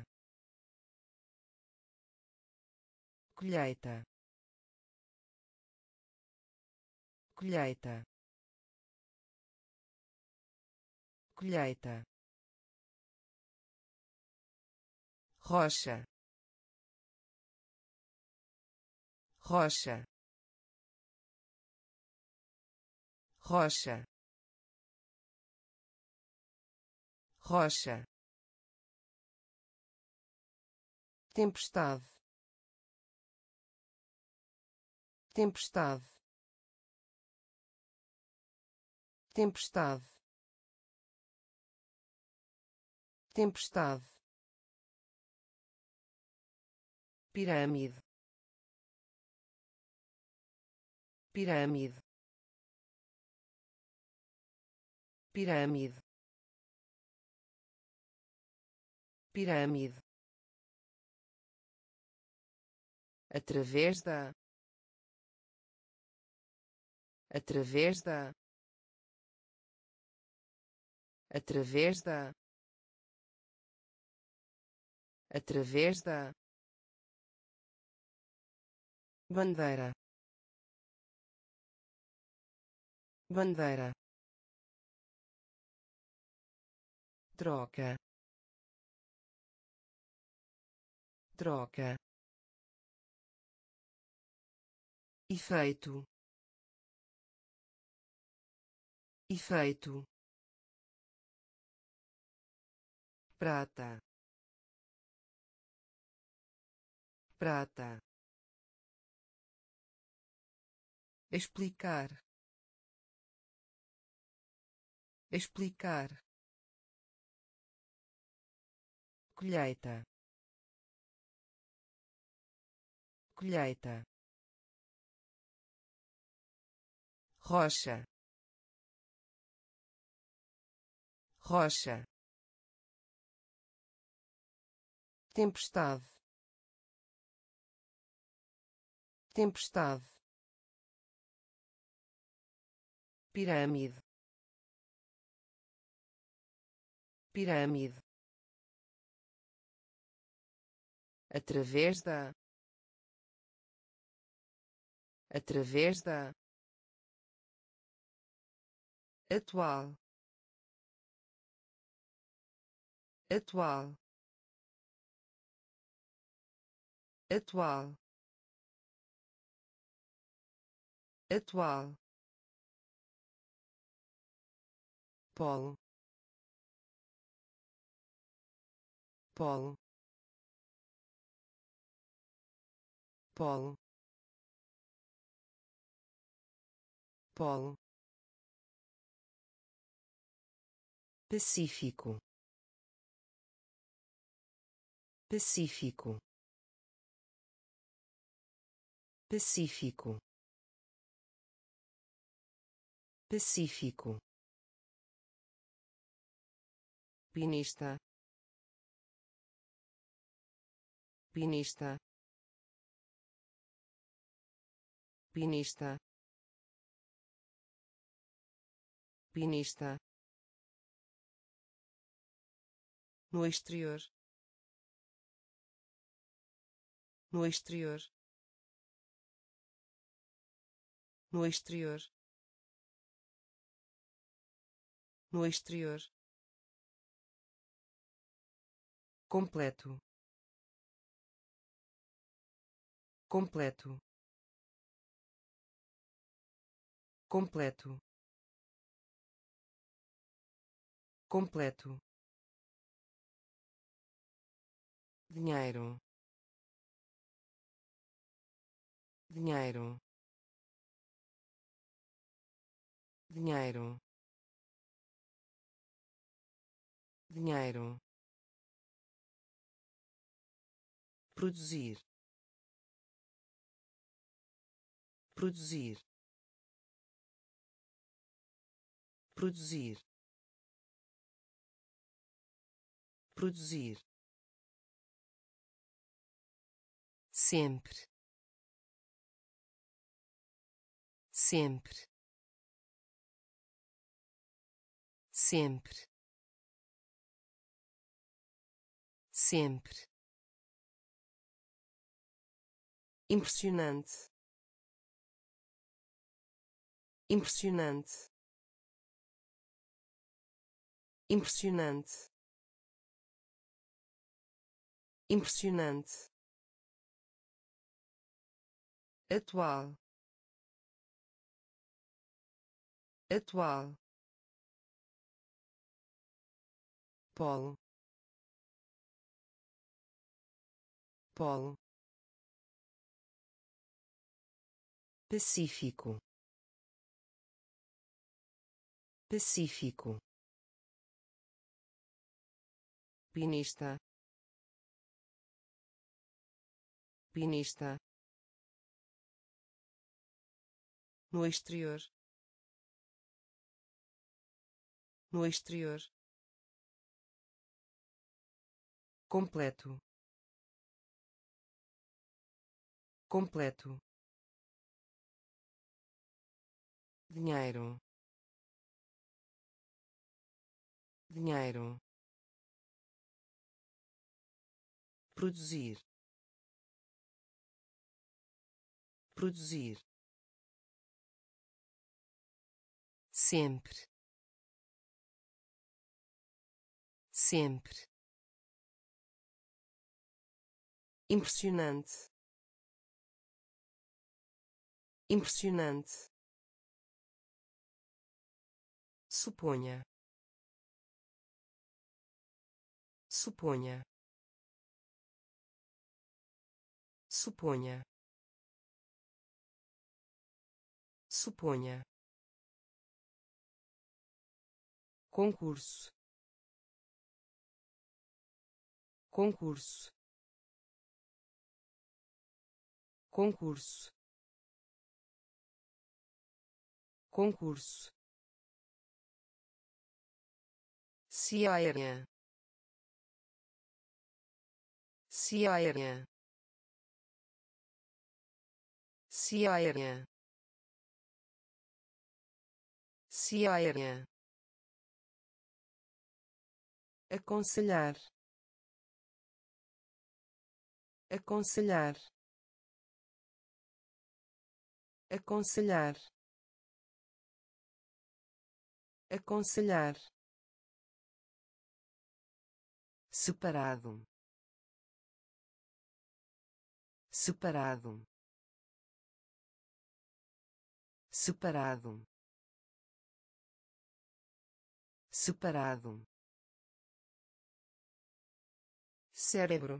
colheita, colheita, colheita, rocha, rocha, rocha, rocha, tempestade, tempestade, tempestade, tempestade, pirâmide, pirâmide, pirâmide, pirâmide, através da, através da, através da, através da, bandeira, bandeira, troca, troca, efeito, efeito, prata, prata, explicar, explicar, colheita, colheita, rocha, rocha, tempestade, tempestade, pirâmide, pirâmide, através da, através da, atual, atual, atual, atual, polo, polo, polo, polo, pacífico, pacífico, pacífico, pacífico, pinista, pinista, pinista, pinista, no exterior, no exterior, no exterior, no exterior, completo, completo, completo, completo, dinheiro, dinheiro, dinheiro, dinheiro, produzir, produzir, produzir, produzir, sempre, sempre, sempre, sempre, impressionante, impressionante, impressionante, impressionante, atual, atual, polo, polo, pacífico, pacífico, pinista, pinista, no exterior, no exterior, completo, completo, dinheiro, dinheiro, produzir, produzir, sempre, sempre, impressionante, impressionante, suponha, suponha, suponha, suponha, concurso, concurso, concurso, concurso, cia aérea, cia aérea, cia aérea, cia aérea, aconselhar, aconselhar, aconselhar, aconselhar, separado, separado, separado, separado, cérebro,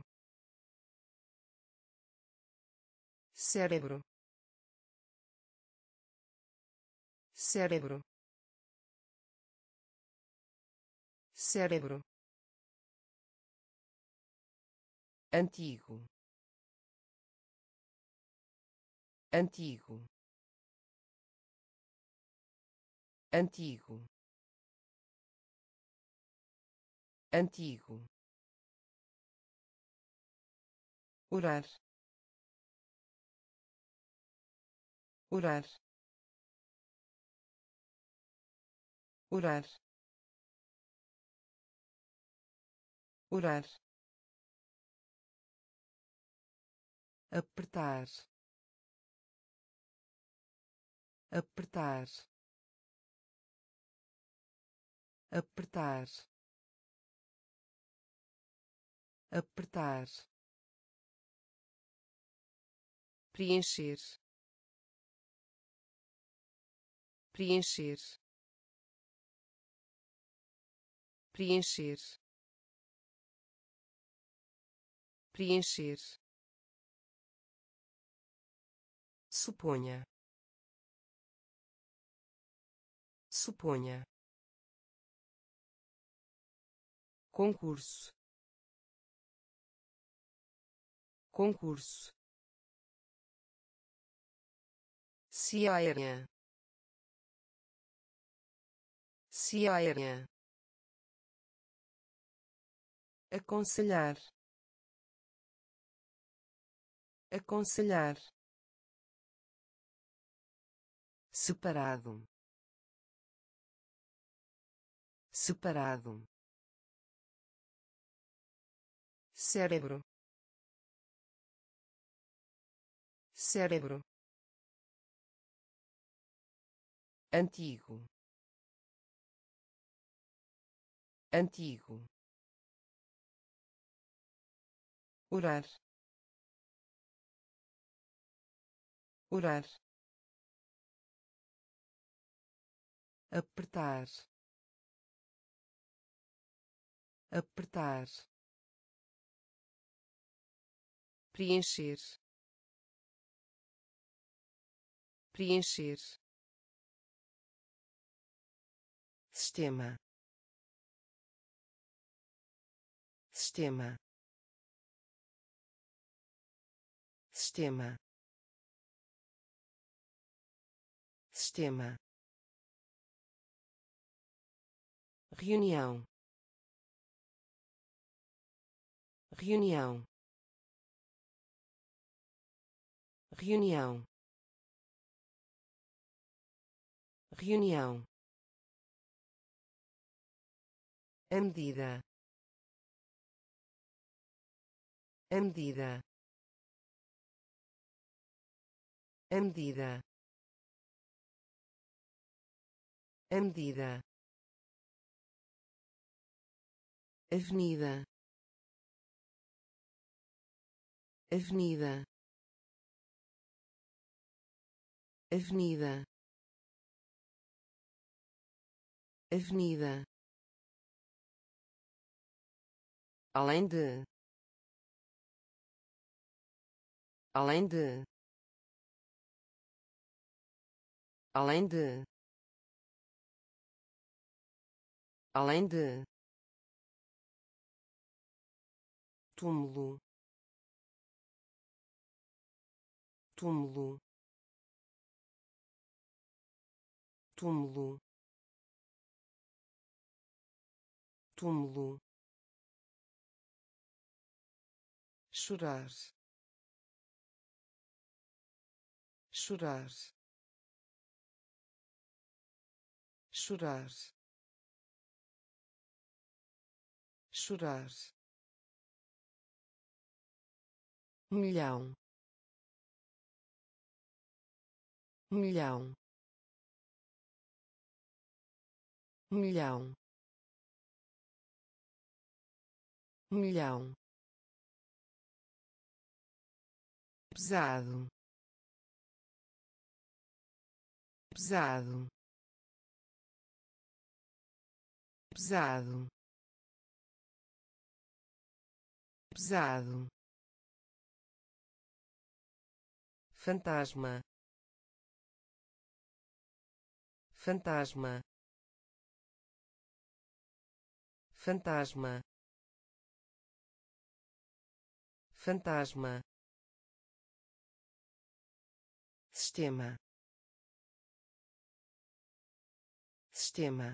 cérebro, cérebro, cérebro, antigo, antigo, antigo, antigo, orar, orar, orar, orar, apertar, apertar, apertar, apertar, preencher, preencher, preencher, preencher, suponha, suponha, concurso, concurso, cia aérea, Travessia aérea. Aconselhar. Aconselhar. Separado. Separado. Cérebro. Cérebro. Antigo. Antigo. Orar. Orar. Apertar. Apertar. Preencher. Preencher. Sistema. Sistema. Sistema. Sistema. Reunião. Reunião. Reunião. Reunião. A medida. A medida. A medida. A medida. Avenida. Avenida. Avenida. Avenida. Além de. Além de. Além de. Além de. Túmulo. Túmulo. Túmulo. Túmulo. Chorar. Chorar. Chorar. Chorar. Milhão. Milhão. Milhão. Milhão. Pesado. Pesado. Pesado. Pesado. Fantasma. Fantasma. Fantasma. Fantasma. Sistema. Sistema.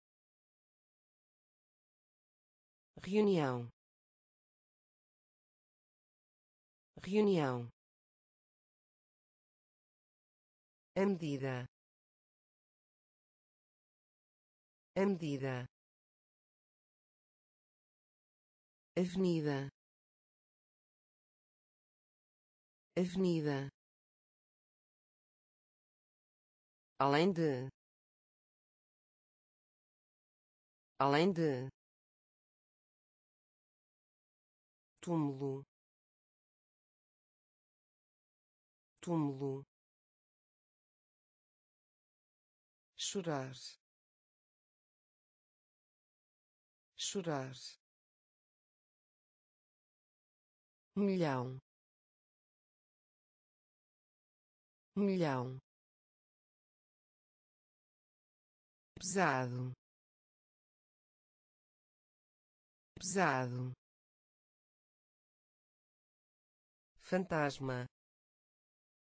Reunião. Reunião. A medida. A medida. Avenida. Avenida. Além de. Além de. Túmulo. Túmulo. Chorar. Chorar. Milhão. Milhão. Pesado. Pesado. Fantasma.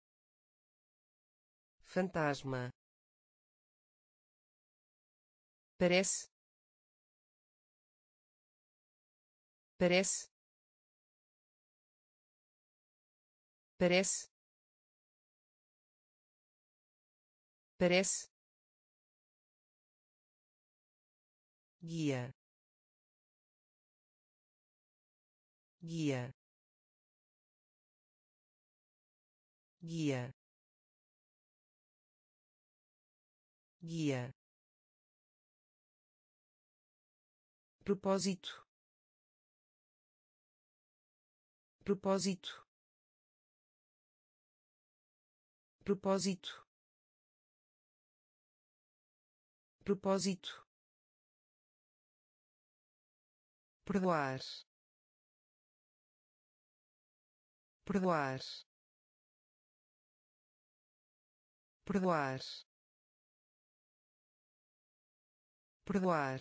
Fantasma. parece, parece, parece, parece, guia, guia, guia, guia, propósito, propósito, propósito, propósito, perdoar, perdoar, perdoar, perdoar,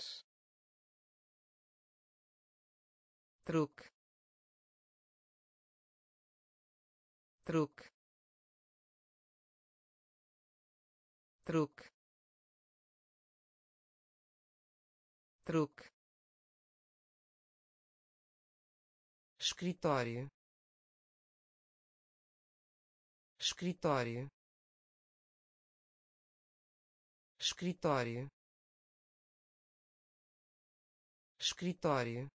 truque, truque, truque, truque, escritório, escritório, escritório, escritório,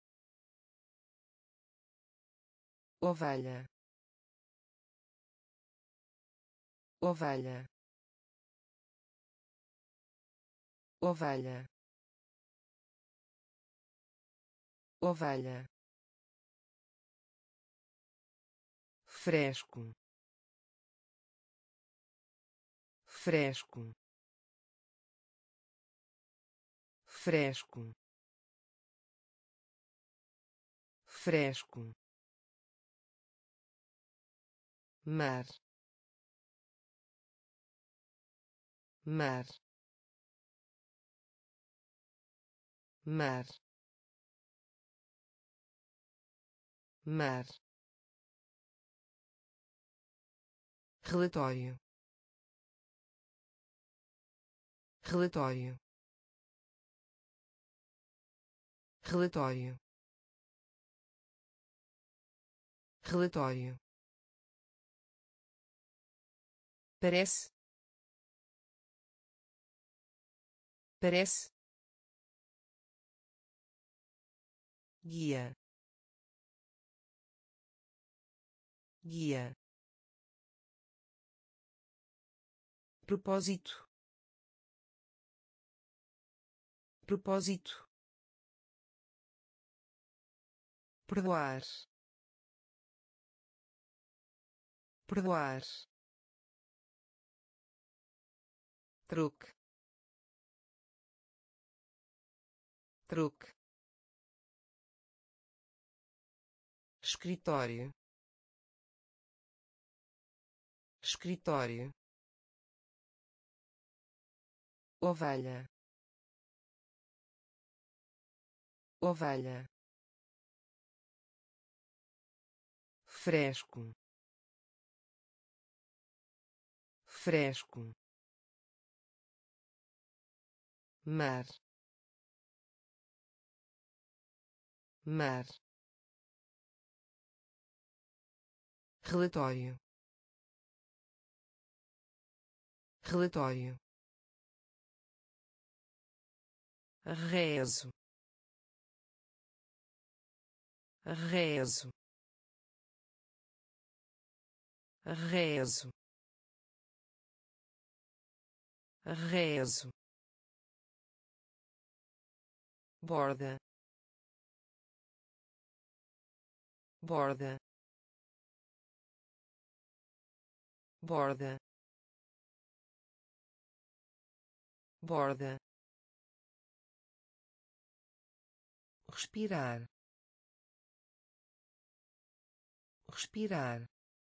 ovelha, ovelha, ovelha, ovelha, fresco, fresco, fresco, fresco, mar, mar, mar, mar, relatório, relatório, relatório, relatório, parece, parece, guia, guia, propósito, propósito, perdoar, perdoar, truque, truque, escritório, escritório, ovelha, ovelha, fresco, fresco, mar, mar, relatório, relatório, rezo, rezo, rezo, rezo, borda, borda, borda, borda, respirar, respirar,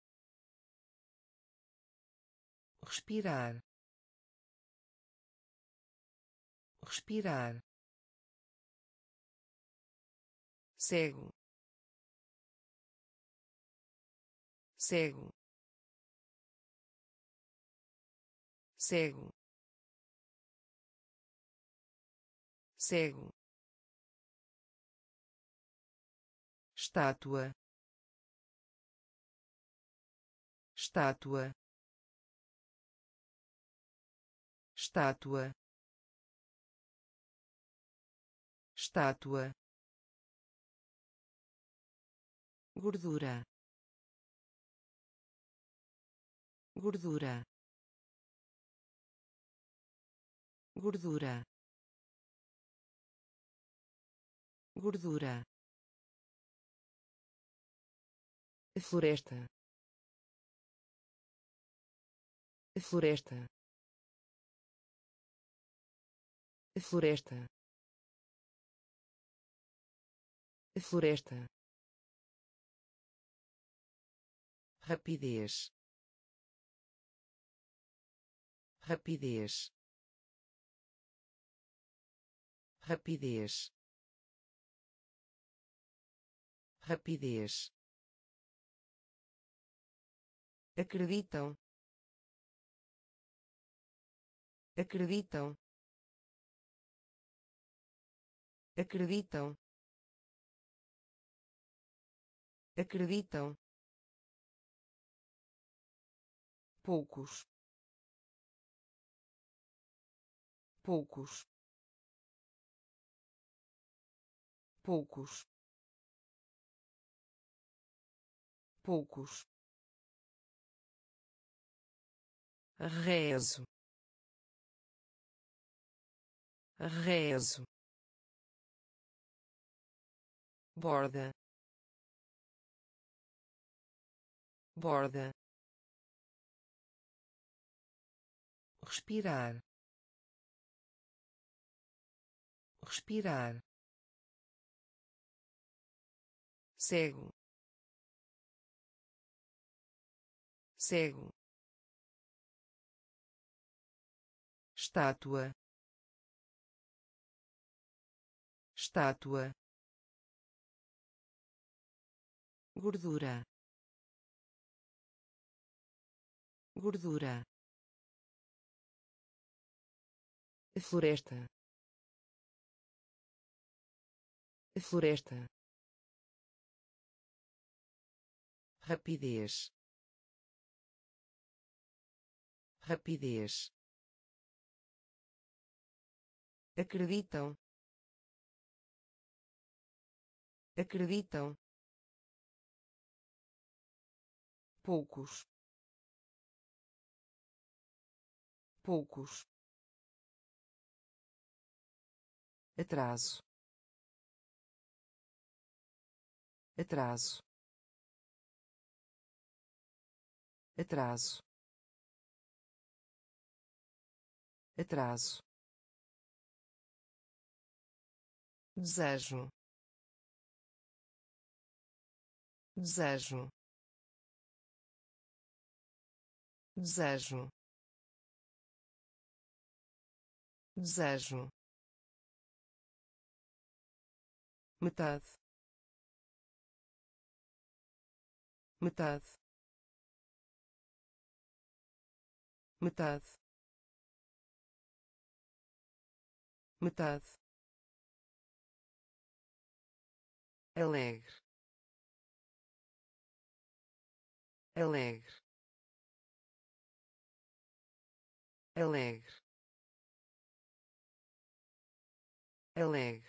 respirar, respirar, cego, cego, cego, cego, estátua, estátua, estátua, estátua, gordura, gordura, gordura, gordura, floresta, floresta, floresta, floresta, rapidez, rapidez, rapidez, rapidez, acreditam, acreditam, acreditam, acreditam, poucos, poucos, poucos, poucos, rezo, rezo, borda, borda, respirar, respirar, cego, cego, estátua, estátua, gordura, gordura, floresta, floresta, rapidez, rapidez, acreditam, acreditam, poucos, poucos, atraso, atraso, atraso, atraso, desejo, desejo, desejo, desejo, metade, metade, metade, metade, alegre, alegre, alegre, alegre,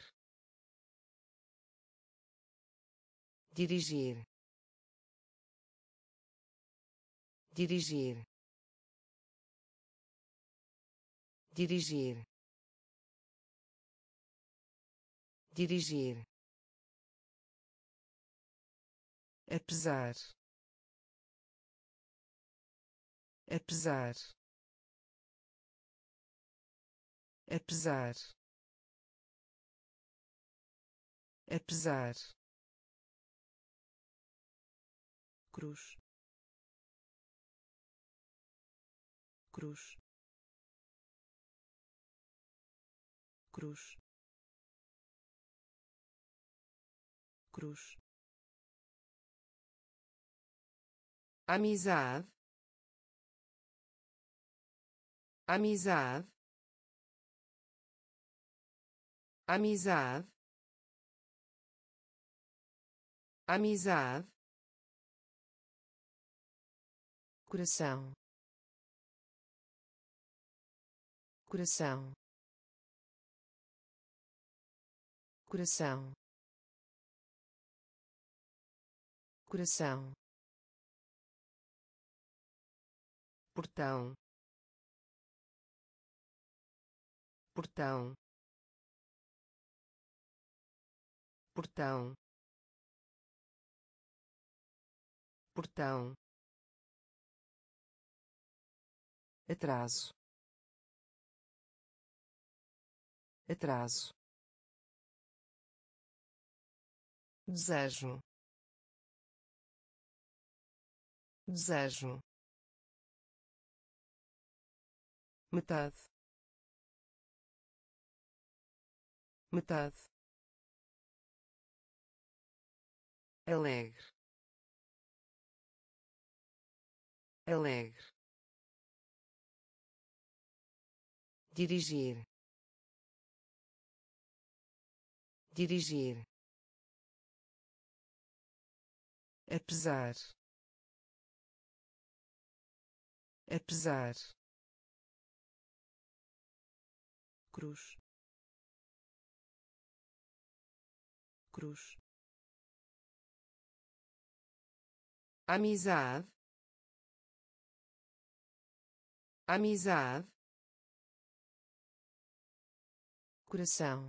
dirigir, dirigir, dirigir, dirigir, apesar, apesar, apesar, apesar, cruz, cruz, cruz, cruz, amizade, amizade, amizade, amizade, coração, coração, coração, coração, portão, portão, portão, portão, atraso, atraso, desejo, desejo, metade, metade, alegre, alegre, dirigir, dirigir, apesar, apesar, cruz, cruz, amizade, amizade, coração,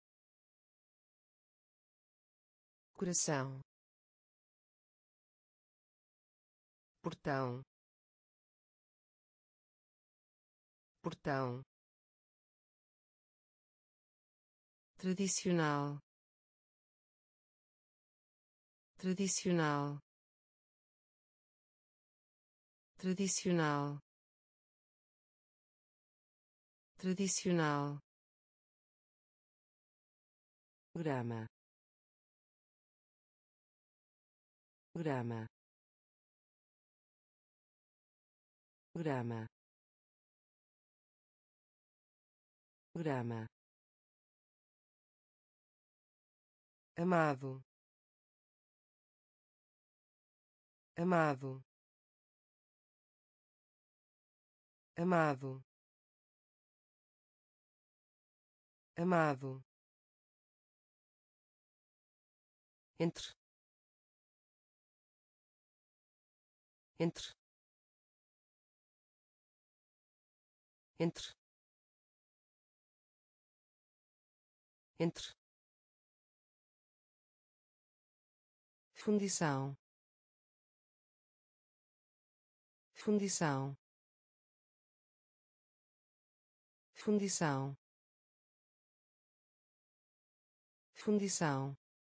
coração, portão, portão, tradicional, tradicional, tradicional, tradicional, grama, grama, grama, grama, amado, amado, amado, amado, entre, entre, entre, entre, fundição, fundição, fundição, fundição,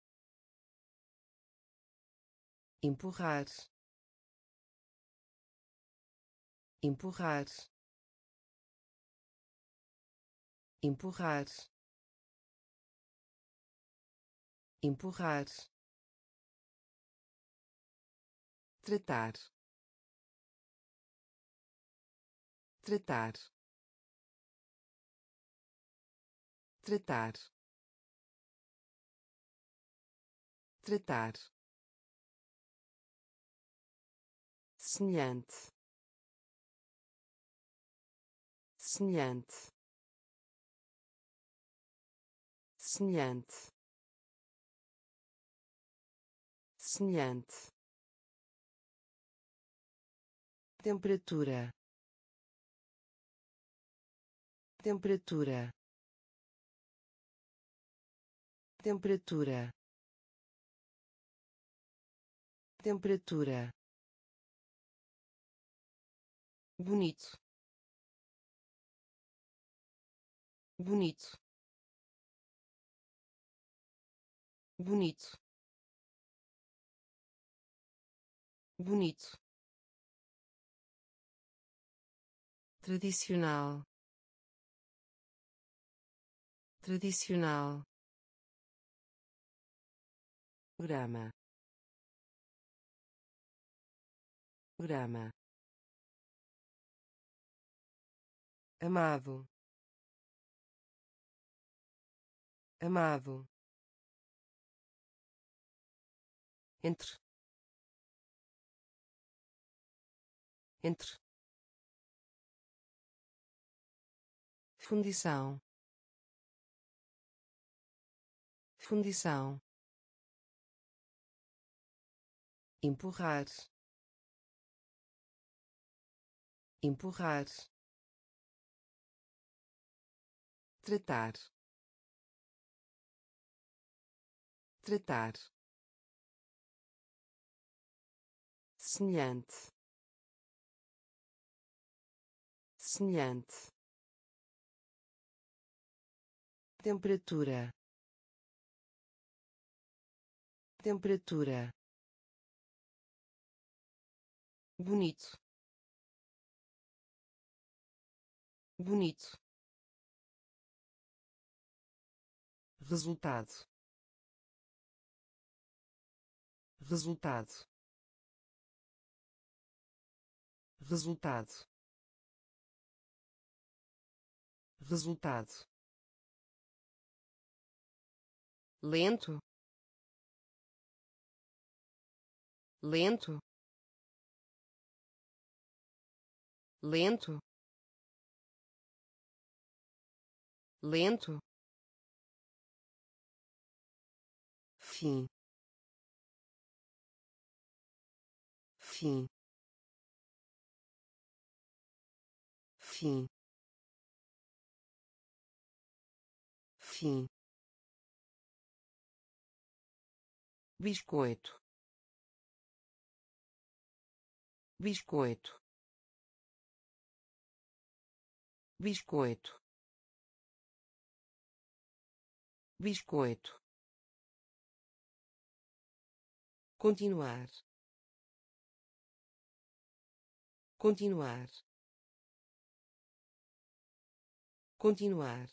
empurrar, empurrar, empurrar, empurrar, tratar, tratar, tratar, tratar, semelhante, semelhante, semelhante, semelhante, temperatura, temperatura, temperatura, temperatura, bonito, bonito, bonito, bonito, tradicional, tradicional, grama, grama, amado, amado, entre, entre, fundição, fundição, empurrar, empurrar, tratar, tratar, semelhante, semelhante, temperatura, temperatura, bonito, bonito, resultado, resultado, resultado, resultado, lento, lento, lento, lento, fim, fim, fim, fim, biscoito, biscoito, biscoito, biscoito, continuar, continuar, continuar,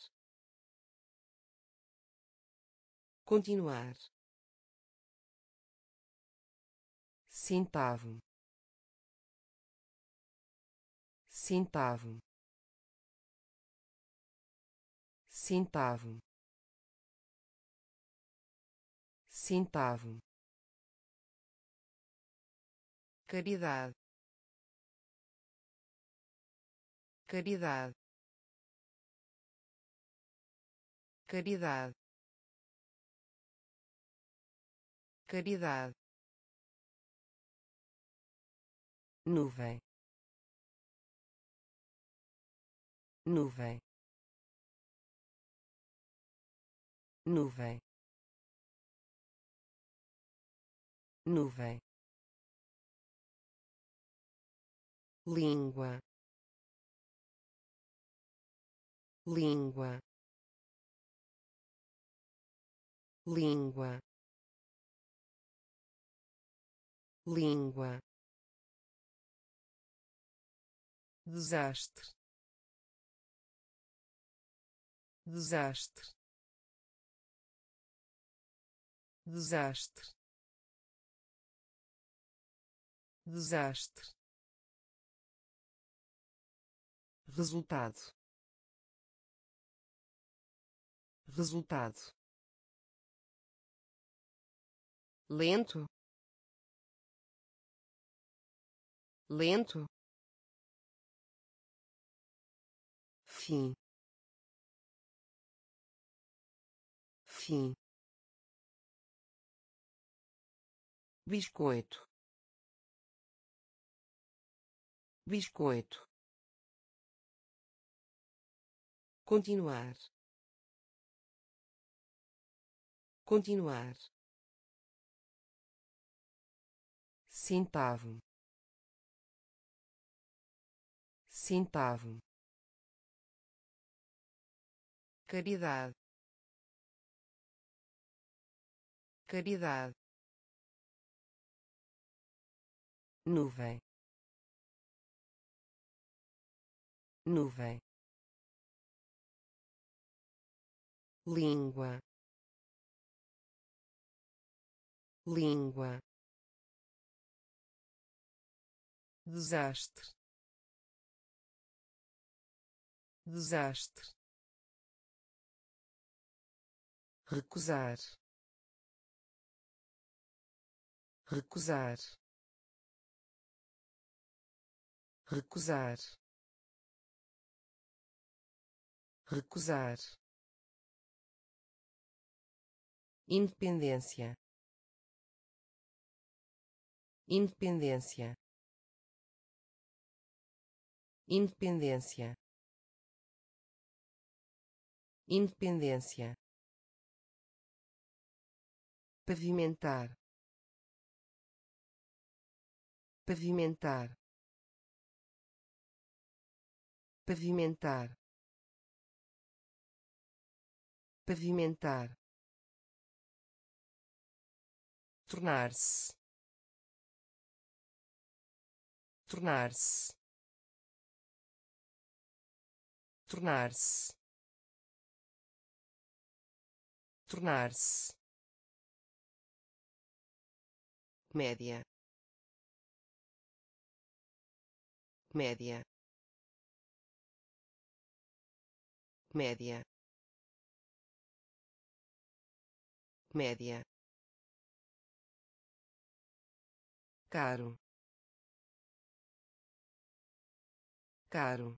continuar, centavo, centavo, centavo, centavo, caridade, caridade, caridade, caridade, nuvem, nuvem, nuvem, nuvem, língua, língua, língua, língua, desastre, desastre, desastre, desastre, resultado, resultado, lento, lento, fim, fim, biscoito, biscoito, continuar, continuar, centavo, centavo, caridade, caridade, nuvem, nuvem, língua, língua, desastre, desastre, recusar, recusar, recusar, recusar, independência, independência, independência, independência, pavimentar, pavimentar, pavimentar, pavimentar, tornar-se, tornar-se, tornar-se, tornar-se, média, média, média, média, caro, caro,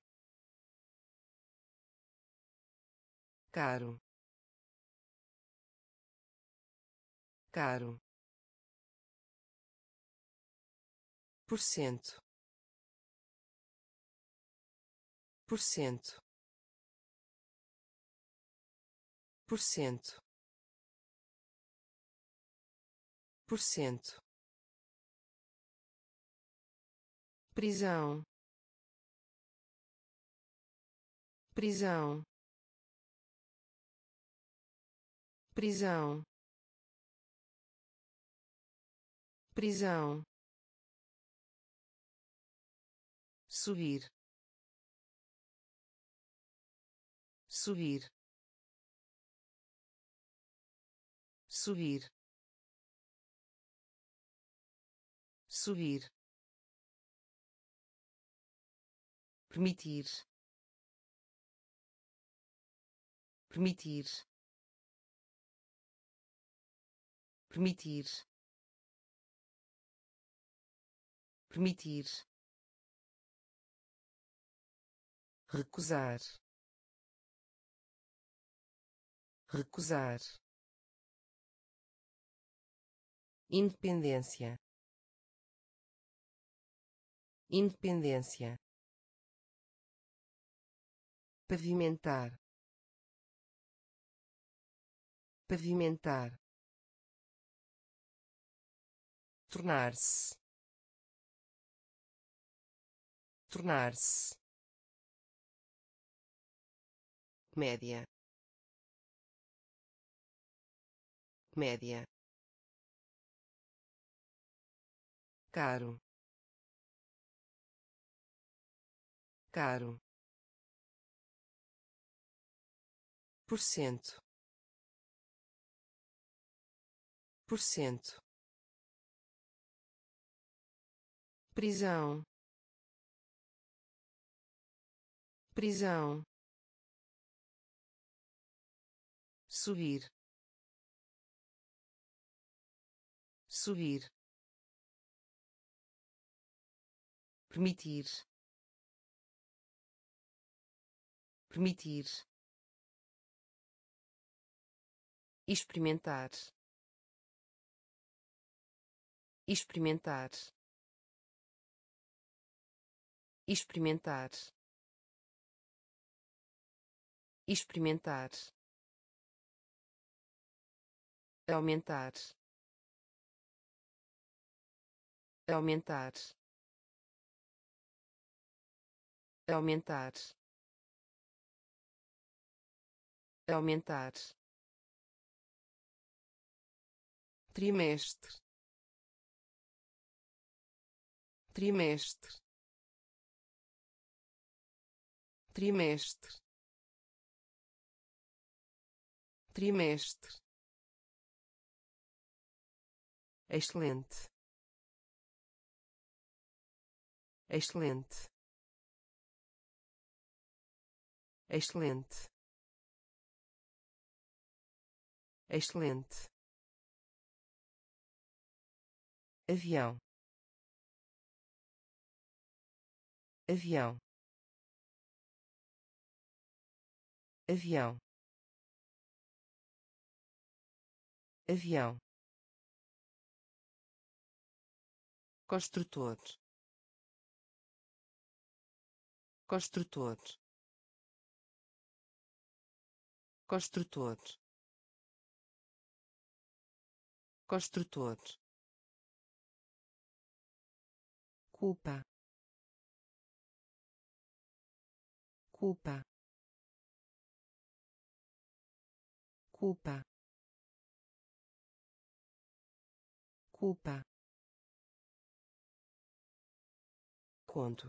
caro, caro, por cento, por cento, por cento, por cento, prisão, prisão, prisão, prisão, subir, subir, subir, subir, permitir, permitir, permitir, permitir, recusar, recusar, independência, independência, pavimentar, pavimentar, tornar-se, tornar-se, média, média, caro, caro, por cento, por cento, prisão, prisão, subir, subir, permitir, permitir, experimentar, experimentar, experimentar, experimentar, aumentar, aumentar, aumentar, aumentar, trimestre, trimestre, trimestre, trimestre, excelente, excelente, excelente, excelente, avião, avião, avião, avião, construtor, construtor, construtor, construtor, culpa, culpa, culpa, culpa, conto,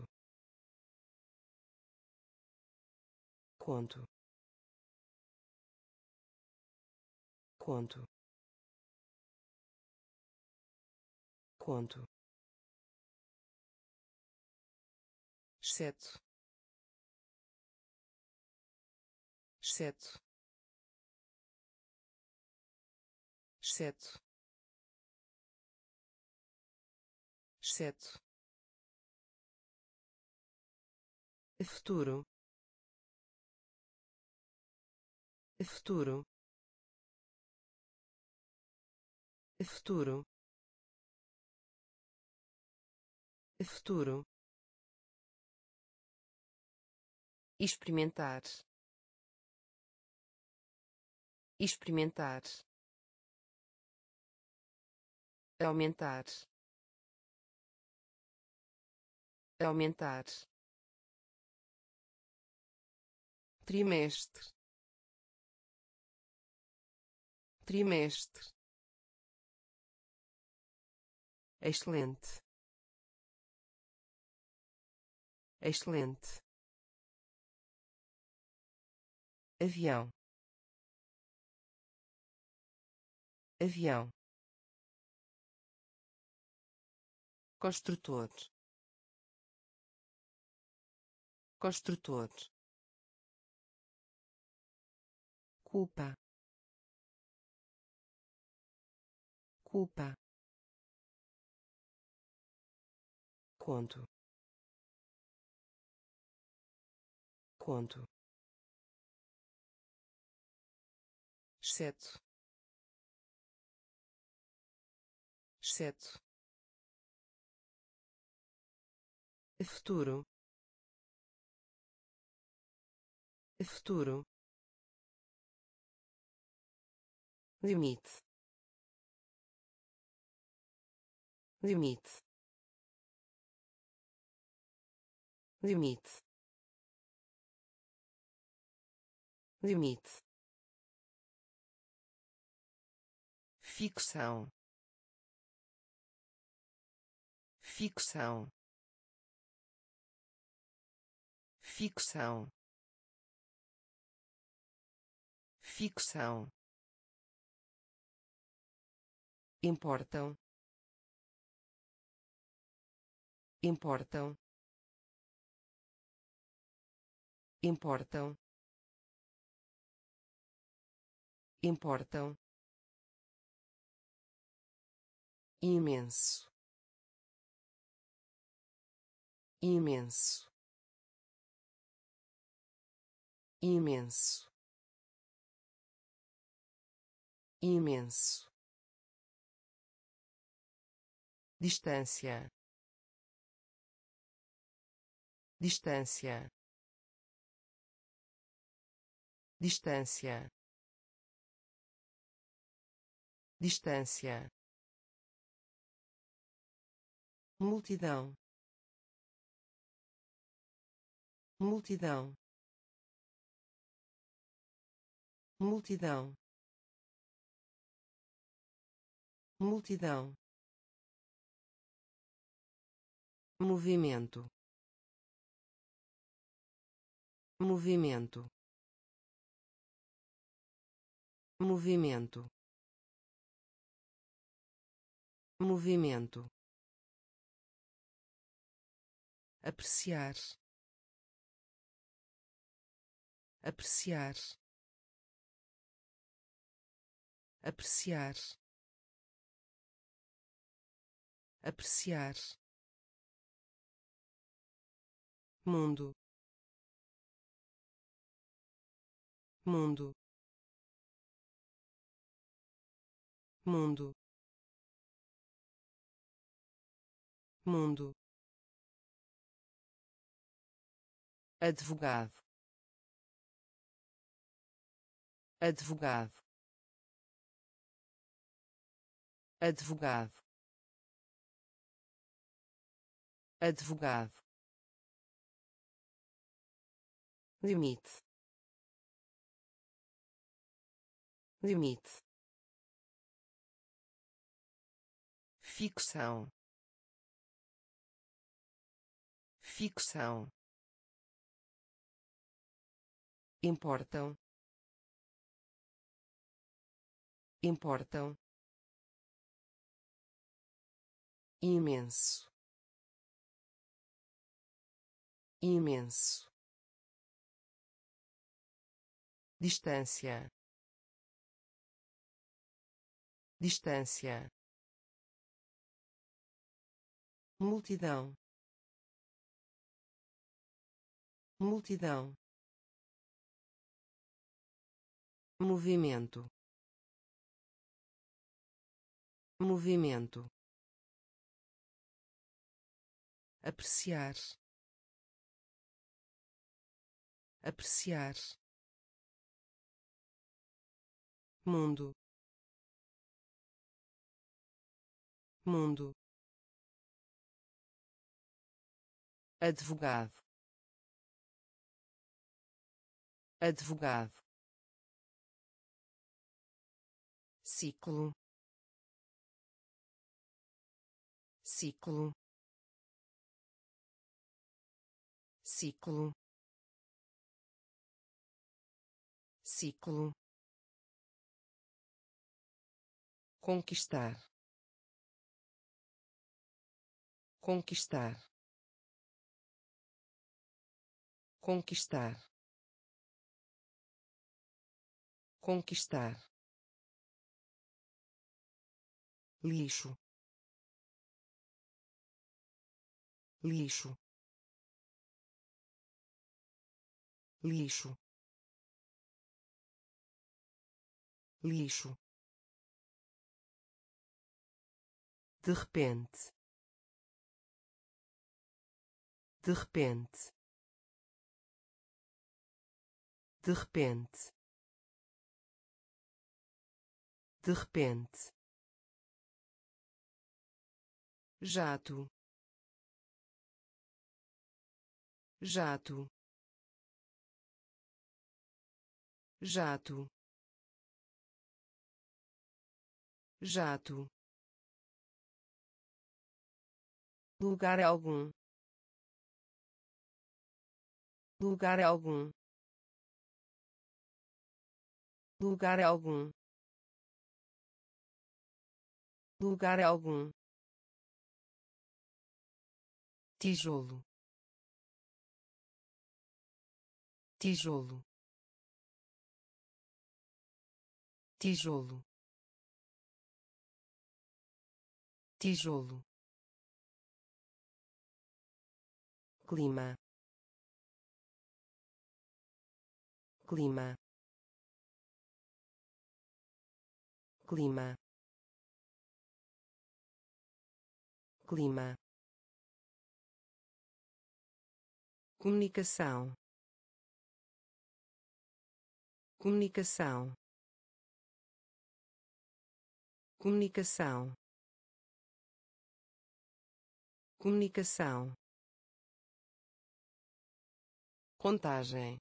conto, conto, conto, exceto, exceto, exceto, exceto, futuro, futuro, futuro, futuro, experimentar, experimentar, aumentar, aumentar, trimestre, trimestre, excelente, excelente, avião, avião, construtor, construtor, culpa, culpa, conto, conto, exceto, exceto, futuro, futuro, limite, limite, limite, limite, ficção, ficção, ficção, ficção, importam, importam, importam, importam, imenso, imenso, imenso, imenso, distância, distância, distância, distância, multidão, multidão, multidão, multidão, movimento, movimento, movimento, movimento, apreciar, apreciar, apreciar, apreciar, mundo, mundo, mundo, mundo, advogado, advogado, advogado, advogado, limite, limite, ficção, ficção, importam, importam, imenso, imenso, distância, distância, multidão, multidão, movimento, movimento, apreciar, apreciar, mundo, mundo, advogado, advogado, ciclo, ciclo, ciclo, ciclo, conquistar, conquistar, conquistar, conquistar, lixo, lixo, lixo, lixo, de repente, de repente, de repente, de repente, jato, jato, jato, jato, lugar algum, lugar algum, lugar algum, lugar algum, tijolo, tijolo, tijolo, tijolo, clima, clima, clima, clima, comunicação, comunicação, comunicação, comunicação, contagem,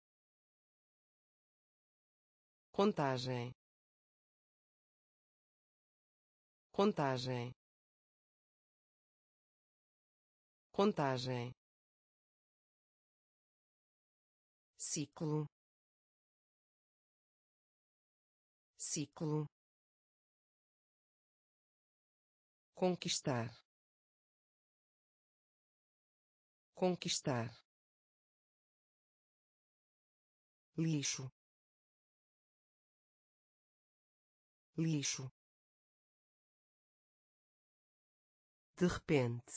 contagem, contagem, contagem, ciclo, ciclo, conquistar, conquistar, lixo, lixo, de repente,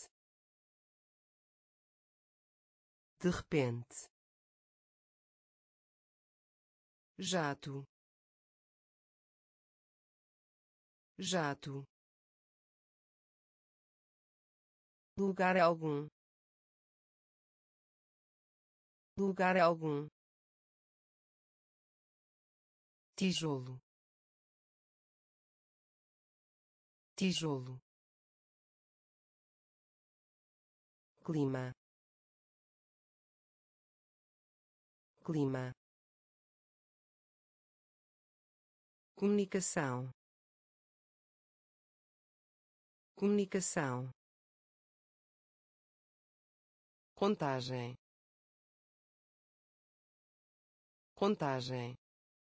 de repente, jato, jato, lugar algum, lugar algum, tijolo, tijolo, clima, clima, comunicação, comunicação, contagem, contagem,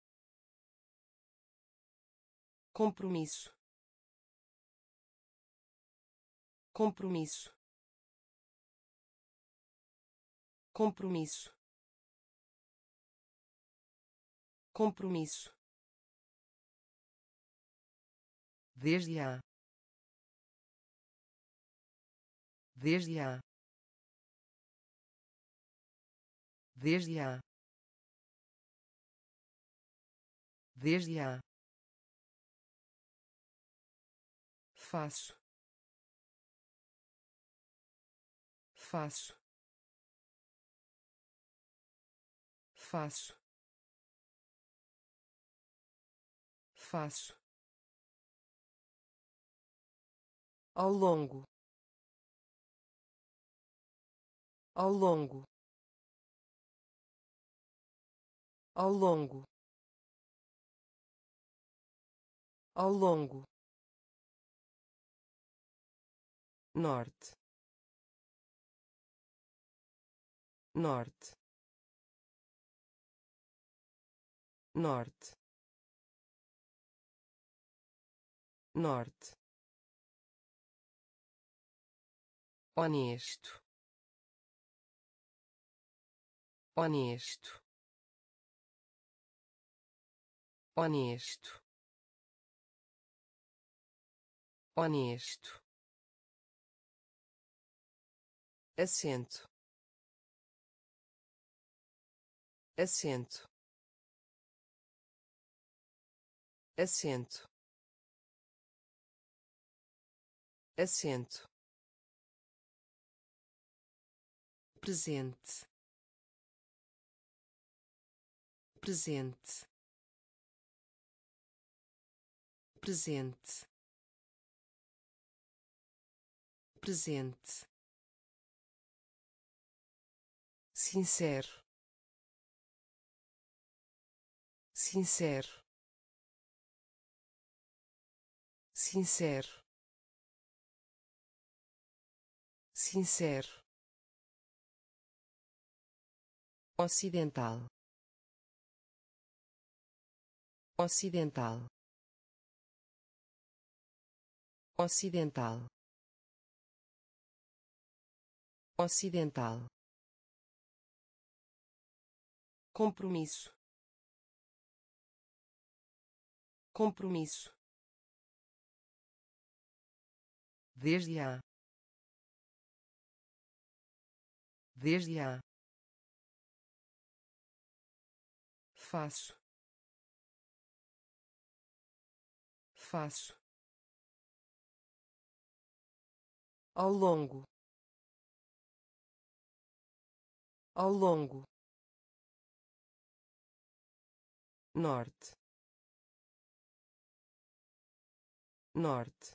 compromisso, compromisso, compromisso, compromisso, desde a, desde a, desde a, desde a, faço, faço, faço, faço, ao longo, ao longo, ao longo, ao longo, norte, norte, norte, norte, honesto, honesto, honesto, honesto, assento, assento, assento, assento, presente, presente, presente, presente, sincero, sincero, sincero, sincero, ocidental, ocidental, ocidental, ocidental, compromisso, compromisso, desde a, desde a, faço, faço, ao longo, ao longo, norte, norte,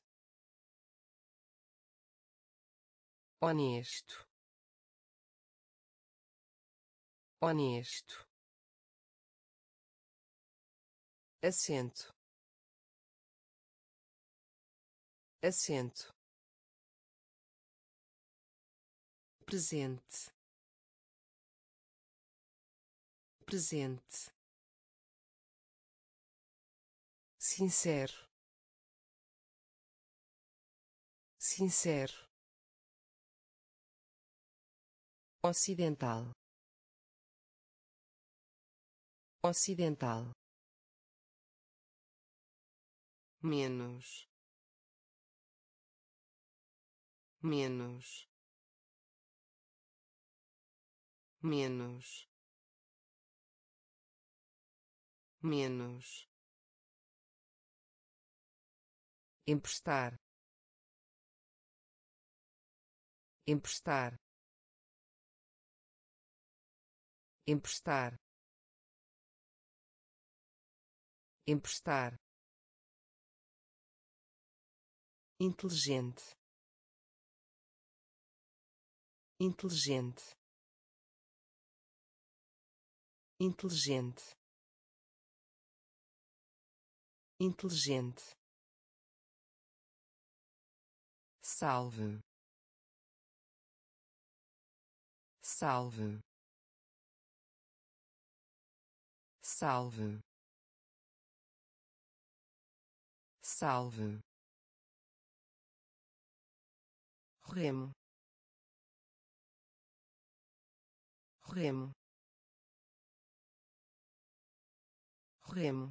honesto, honesto, assento, assento, presente, presente, sincero, sincero, ocidental, ocidental, menos, menos, menos, menos, emprestar, emprestar, emprestar, emprestar, inteligente, inteligente, inteligente, inteligente, salve, salve, salve, salve, remo, remo, remo,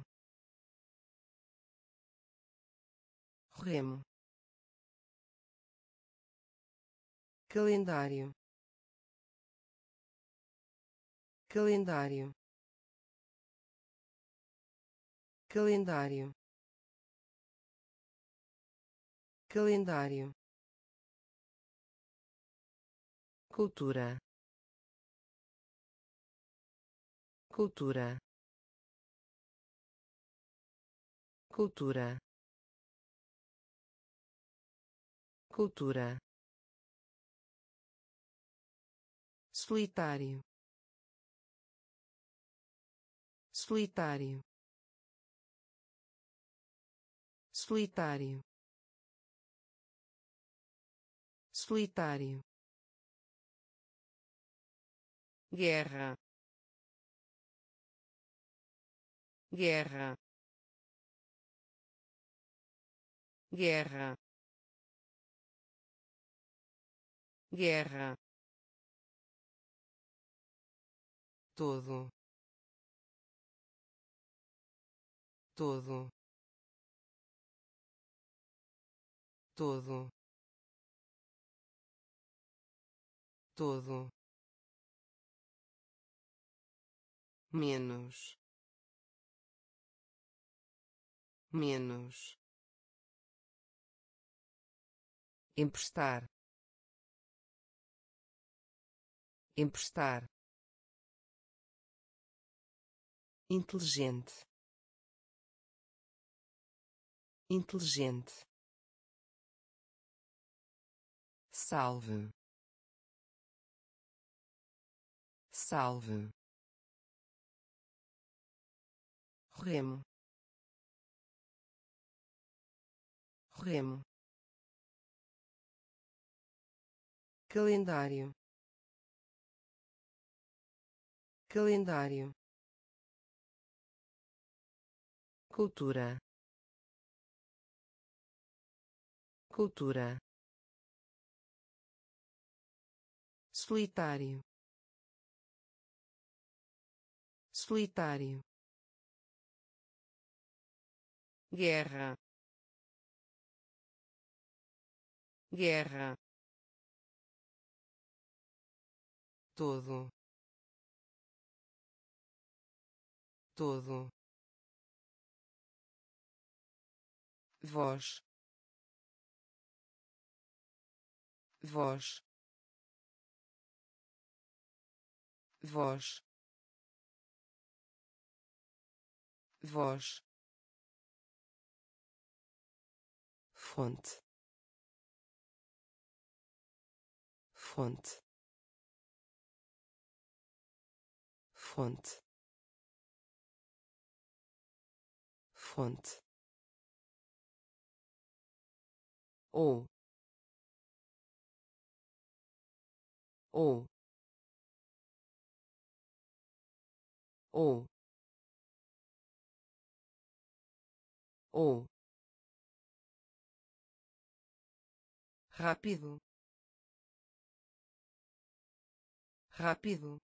remo, calendário, calendário, calendário, calendário, cultura, cultura, cultura, cultura, solitário, solitário, solitário, solitário, guerra, guerra, guerra, guerra, todo, todo, todo, todo, menos, menos, emprestar, emprestar, inteligente, inteligente, salve, salve, remo, remo, calendário, calendário, cultura, cultura, solitário, solitário, guerra, guerra, todo, todo, voz, voz, voz, voz, fonte, fonte, fonte, fonte, ou, ou, ou, ou, rápido, rápido,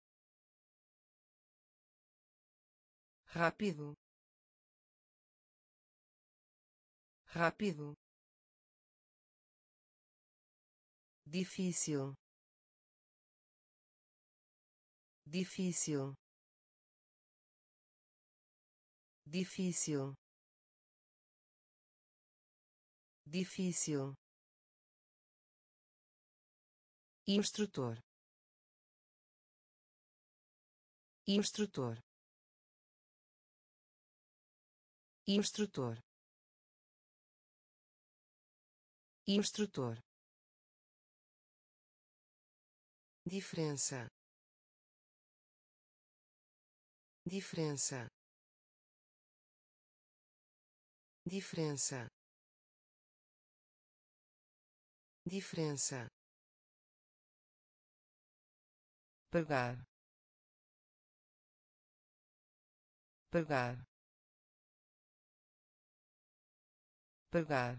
rápido, rápido, difícil, difícil, difícil, difícil, instrutor, instrutor, instrutor, instrutor, diferença, diferença, diferença, diferença, pagar, pagar, pagar,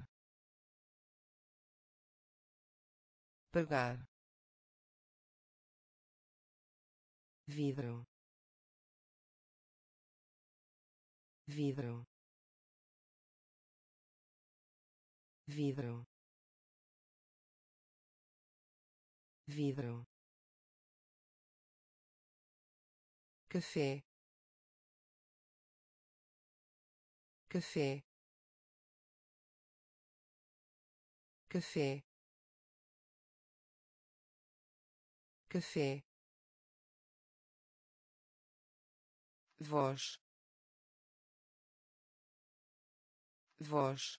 pagar, vidro, vidro, vidro, vidro, café, café, café, café, voz, voz,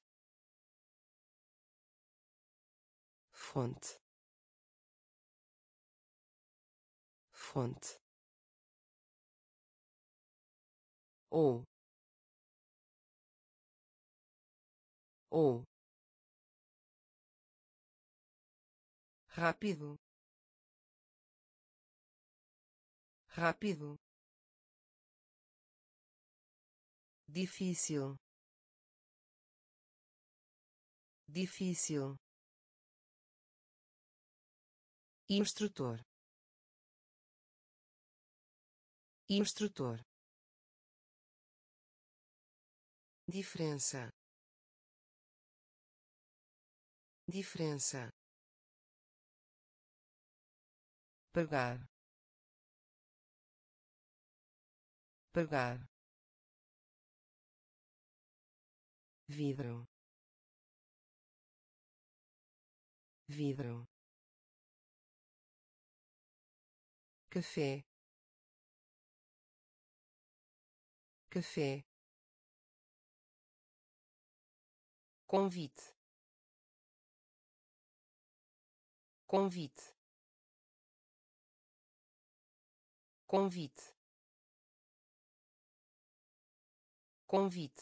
fonte, fonte, ou, ou, rápido, rápido, difícil, difícil, instrutor, instrutor, diferença, diferença, pagar, pagar, vidro, vidro, café, café, convite, convite, convite, convite,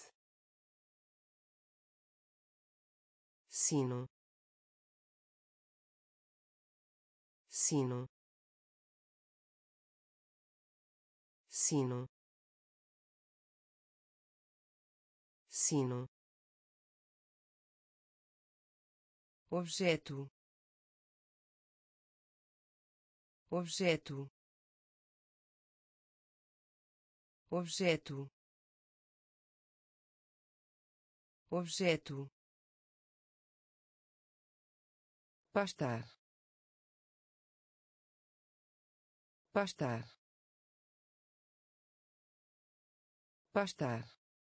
sino, sino, sino, sino, objeto, objeto, objeto, objeto, pastar, pastar, pastar,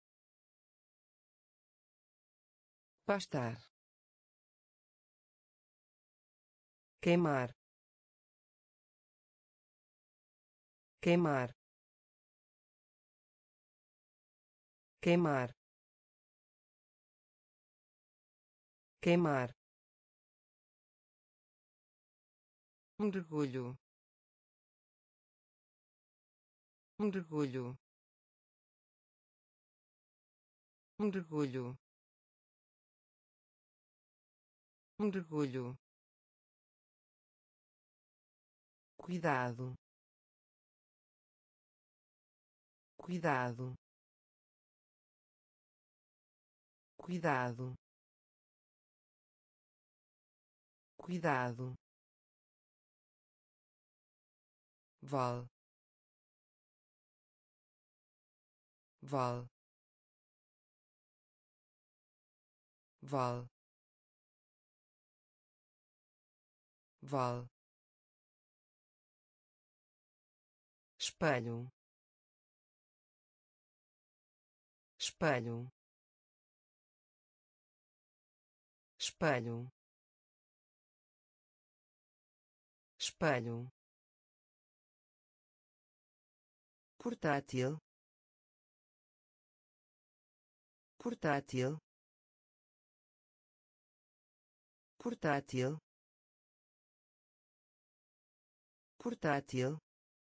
pastar, queimar, queimar, queimar, queimar, mergulho, mergulho, mergulho, mergulho, cuidado, cuidado, cuidado, cuidado, val, val, val, val, espelho, espelho, espelho, espelho, portátil, portátil, portátil, portátil,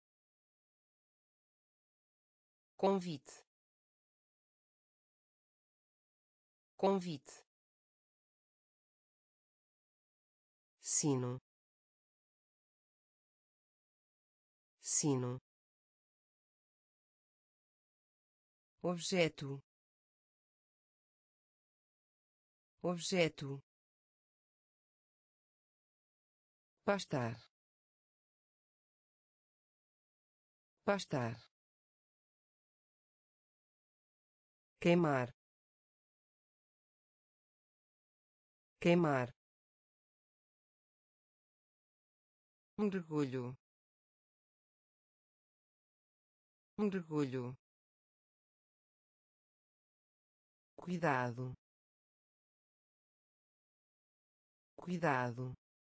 convite, convite, sino, sino, objeto, objeto, pastar, pastar, queimar, queimar, mergulho, mergulho, cuidado, cuidado,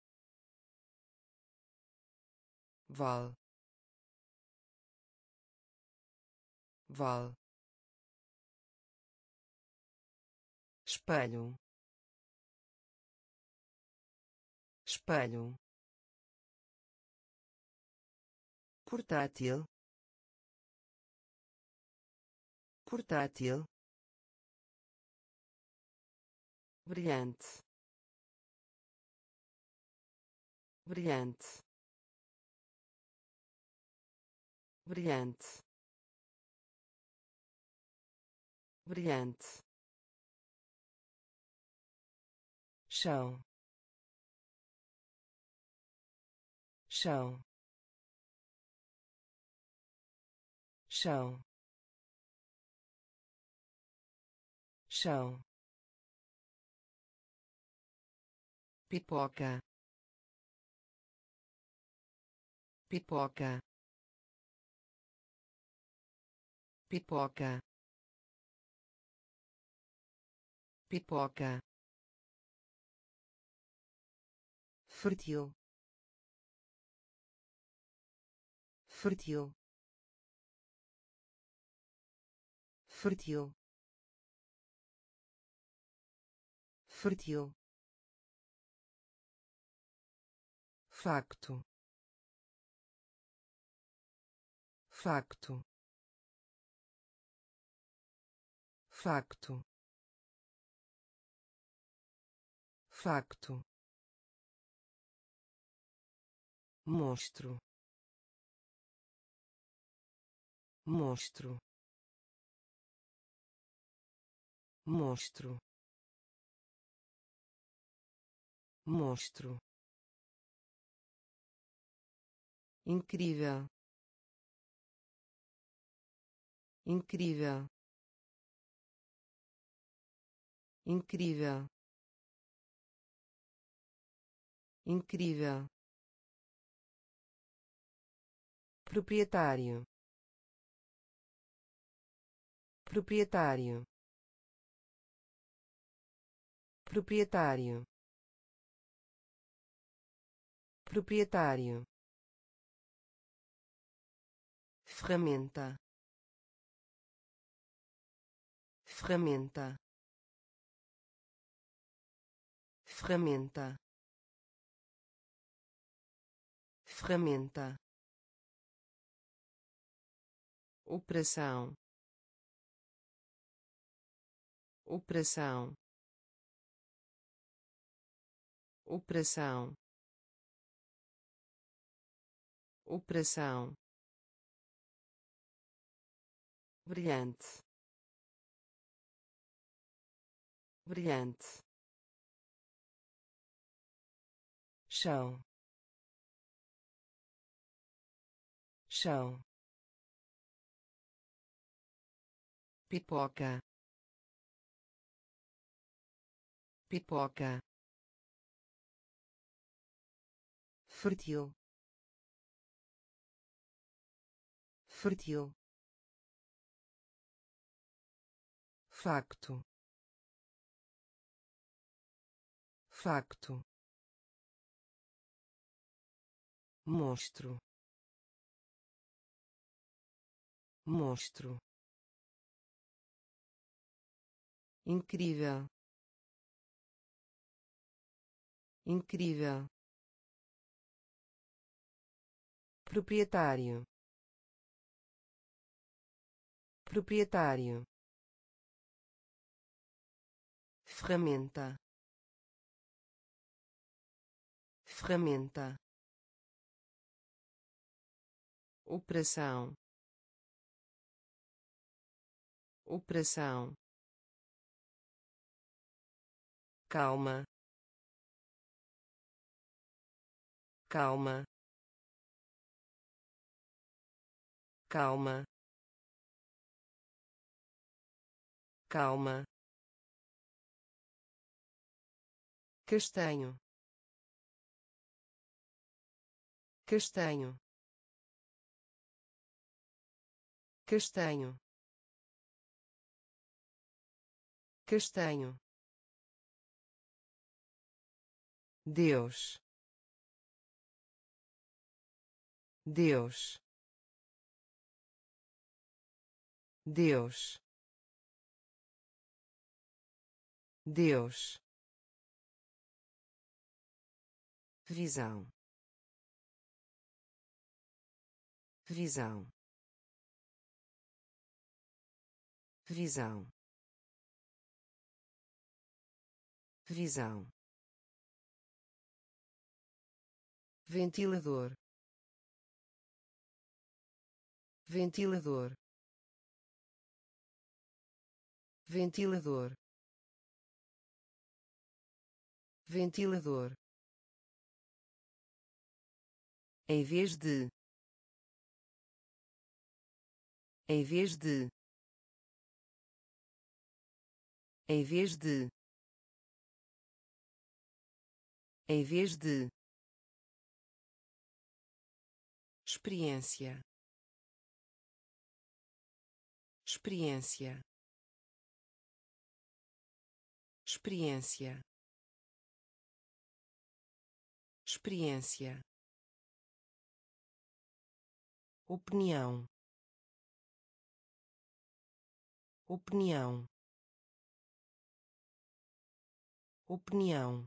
val, val, espelho, espelho, portátil, portátil, brilhante, brilhante, brilhante, brilhante, chão, chão, chão, chão, pipoca, pipoca, pipoca, pipoca, fértil, fértil, fértil, fértil, facto, facto, facto, facto, monstro, monstro, monstro, monstro, incrível, incrível, incrível, incrível, proprietário, proprietário, proprietário, proprietário, ferramenta, ferramenta, ferramenta, ferramenta, operação, operação, operação, operação, brilhante, brilhante, chão, chão, pipoca, pipoca, fértil, fértil, facto, facto, monstro, monstro, incrível, incrível, proprietário, proprietário, ferramenta, ferramenta, operação, operação, calma, calma, calma, calma, castanho, castanho, castanho, castanho, Deus, Deus, Deus, Deus, visão, visão, visão, visão, ventilador, ventilador, ventilador, ventilador, em vez de, em vez de, em vez de, em vez de, experiência, experiência, experiência, experiência, opinião, opinião, opinião,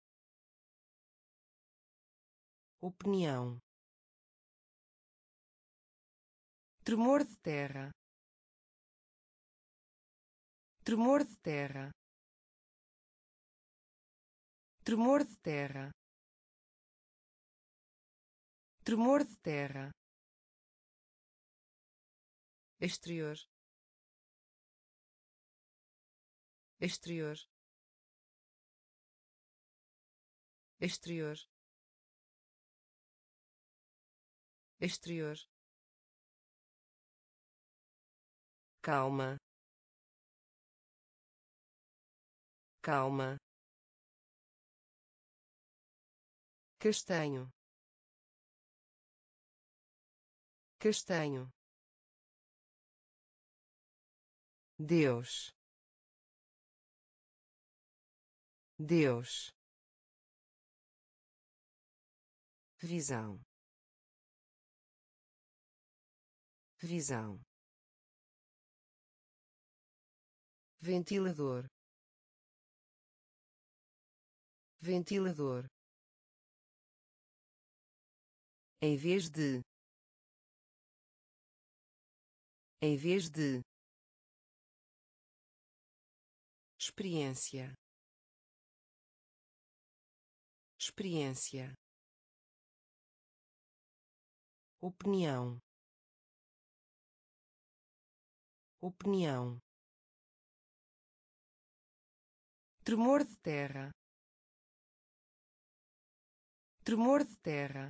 opinião, tremor de terra, tremor de terra, tremor de terra, tremor de terra, exterior, exterior, exterior, exterior, calma, calma, castanho, castanho, Deus, Deus, visão, visão, ventilador, ventilador, em vez de, em vez de, experiência, experiência, opinião, opinião, tremor de terra, tremor de terra,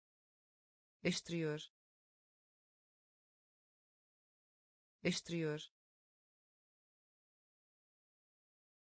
exterior, exterior,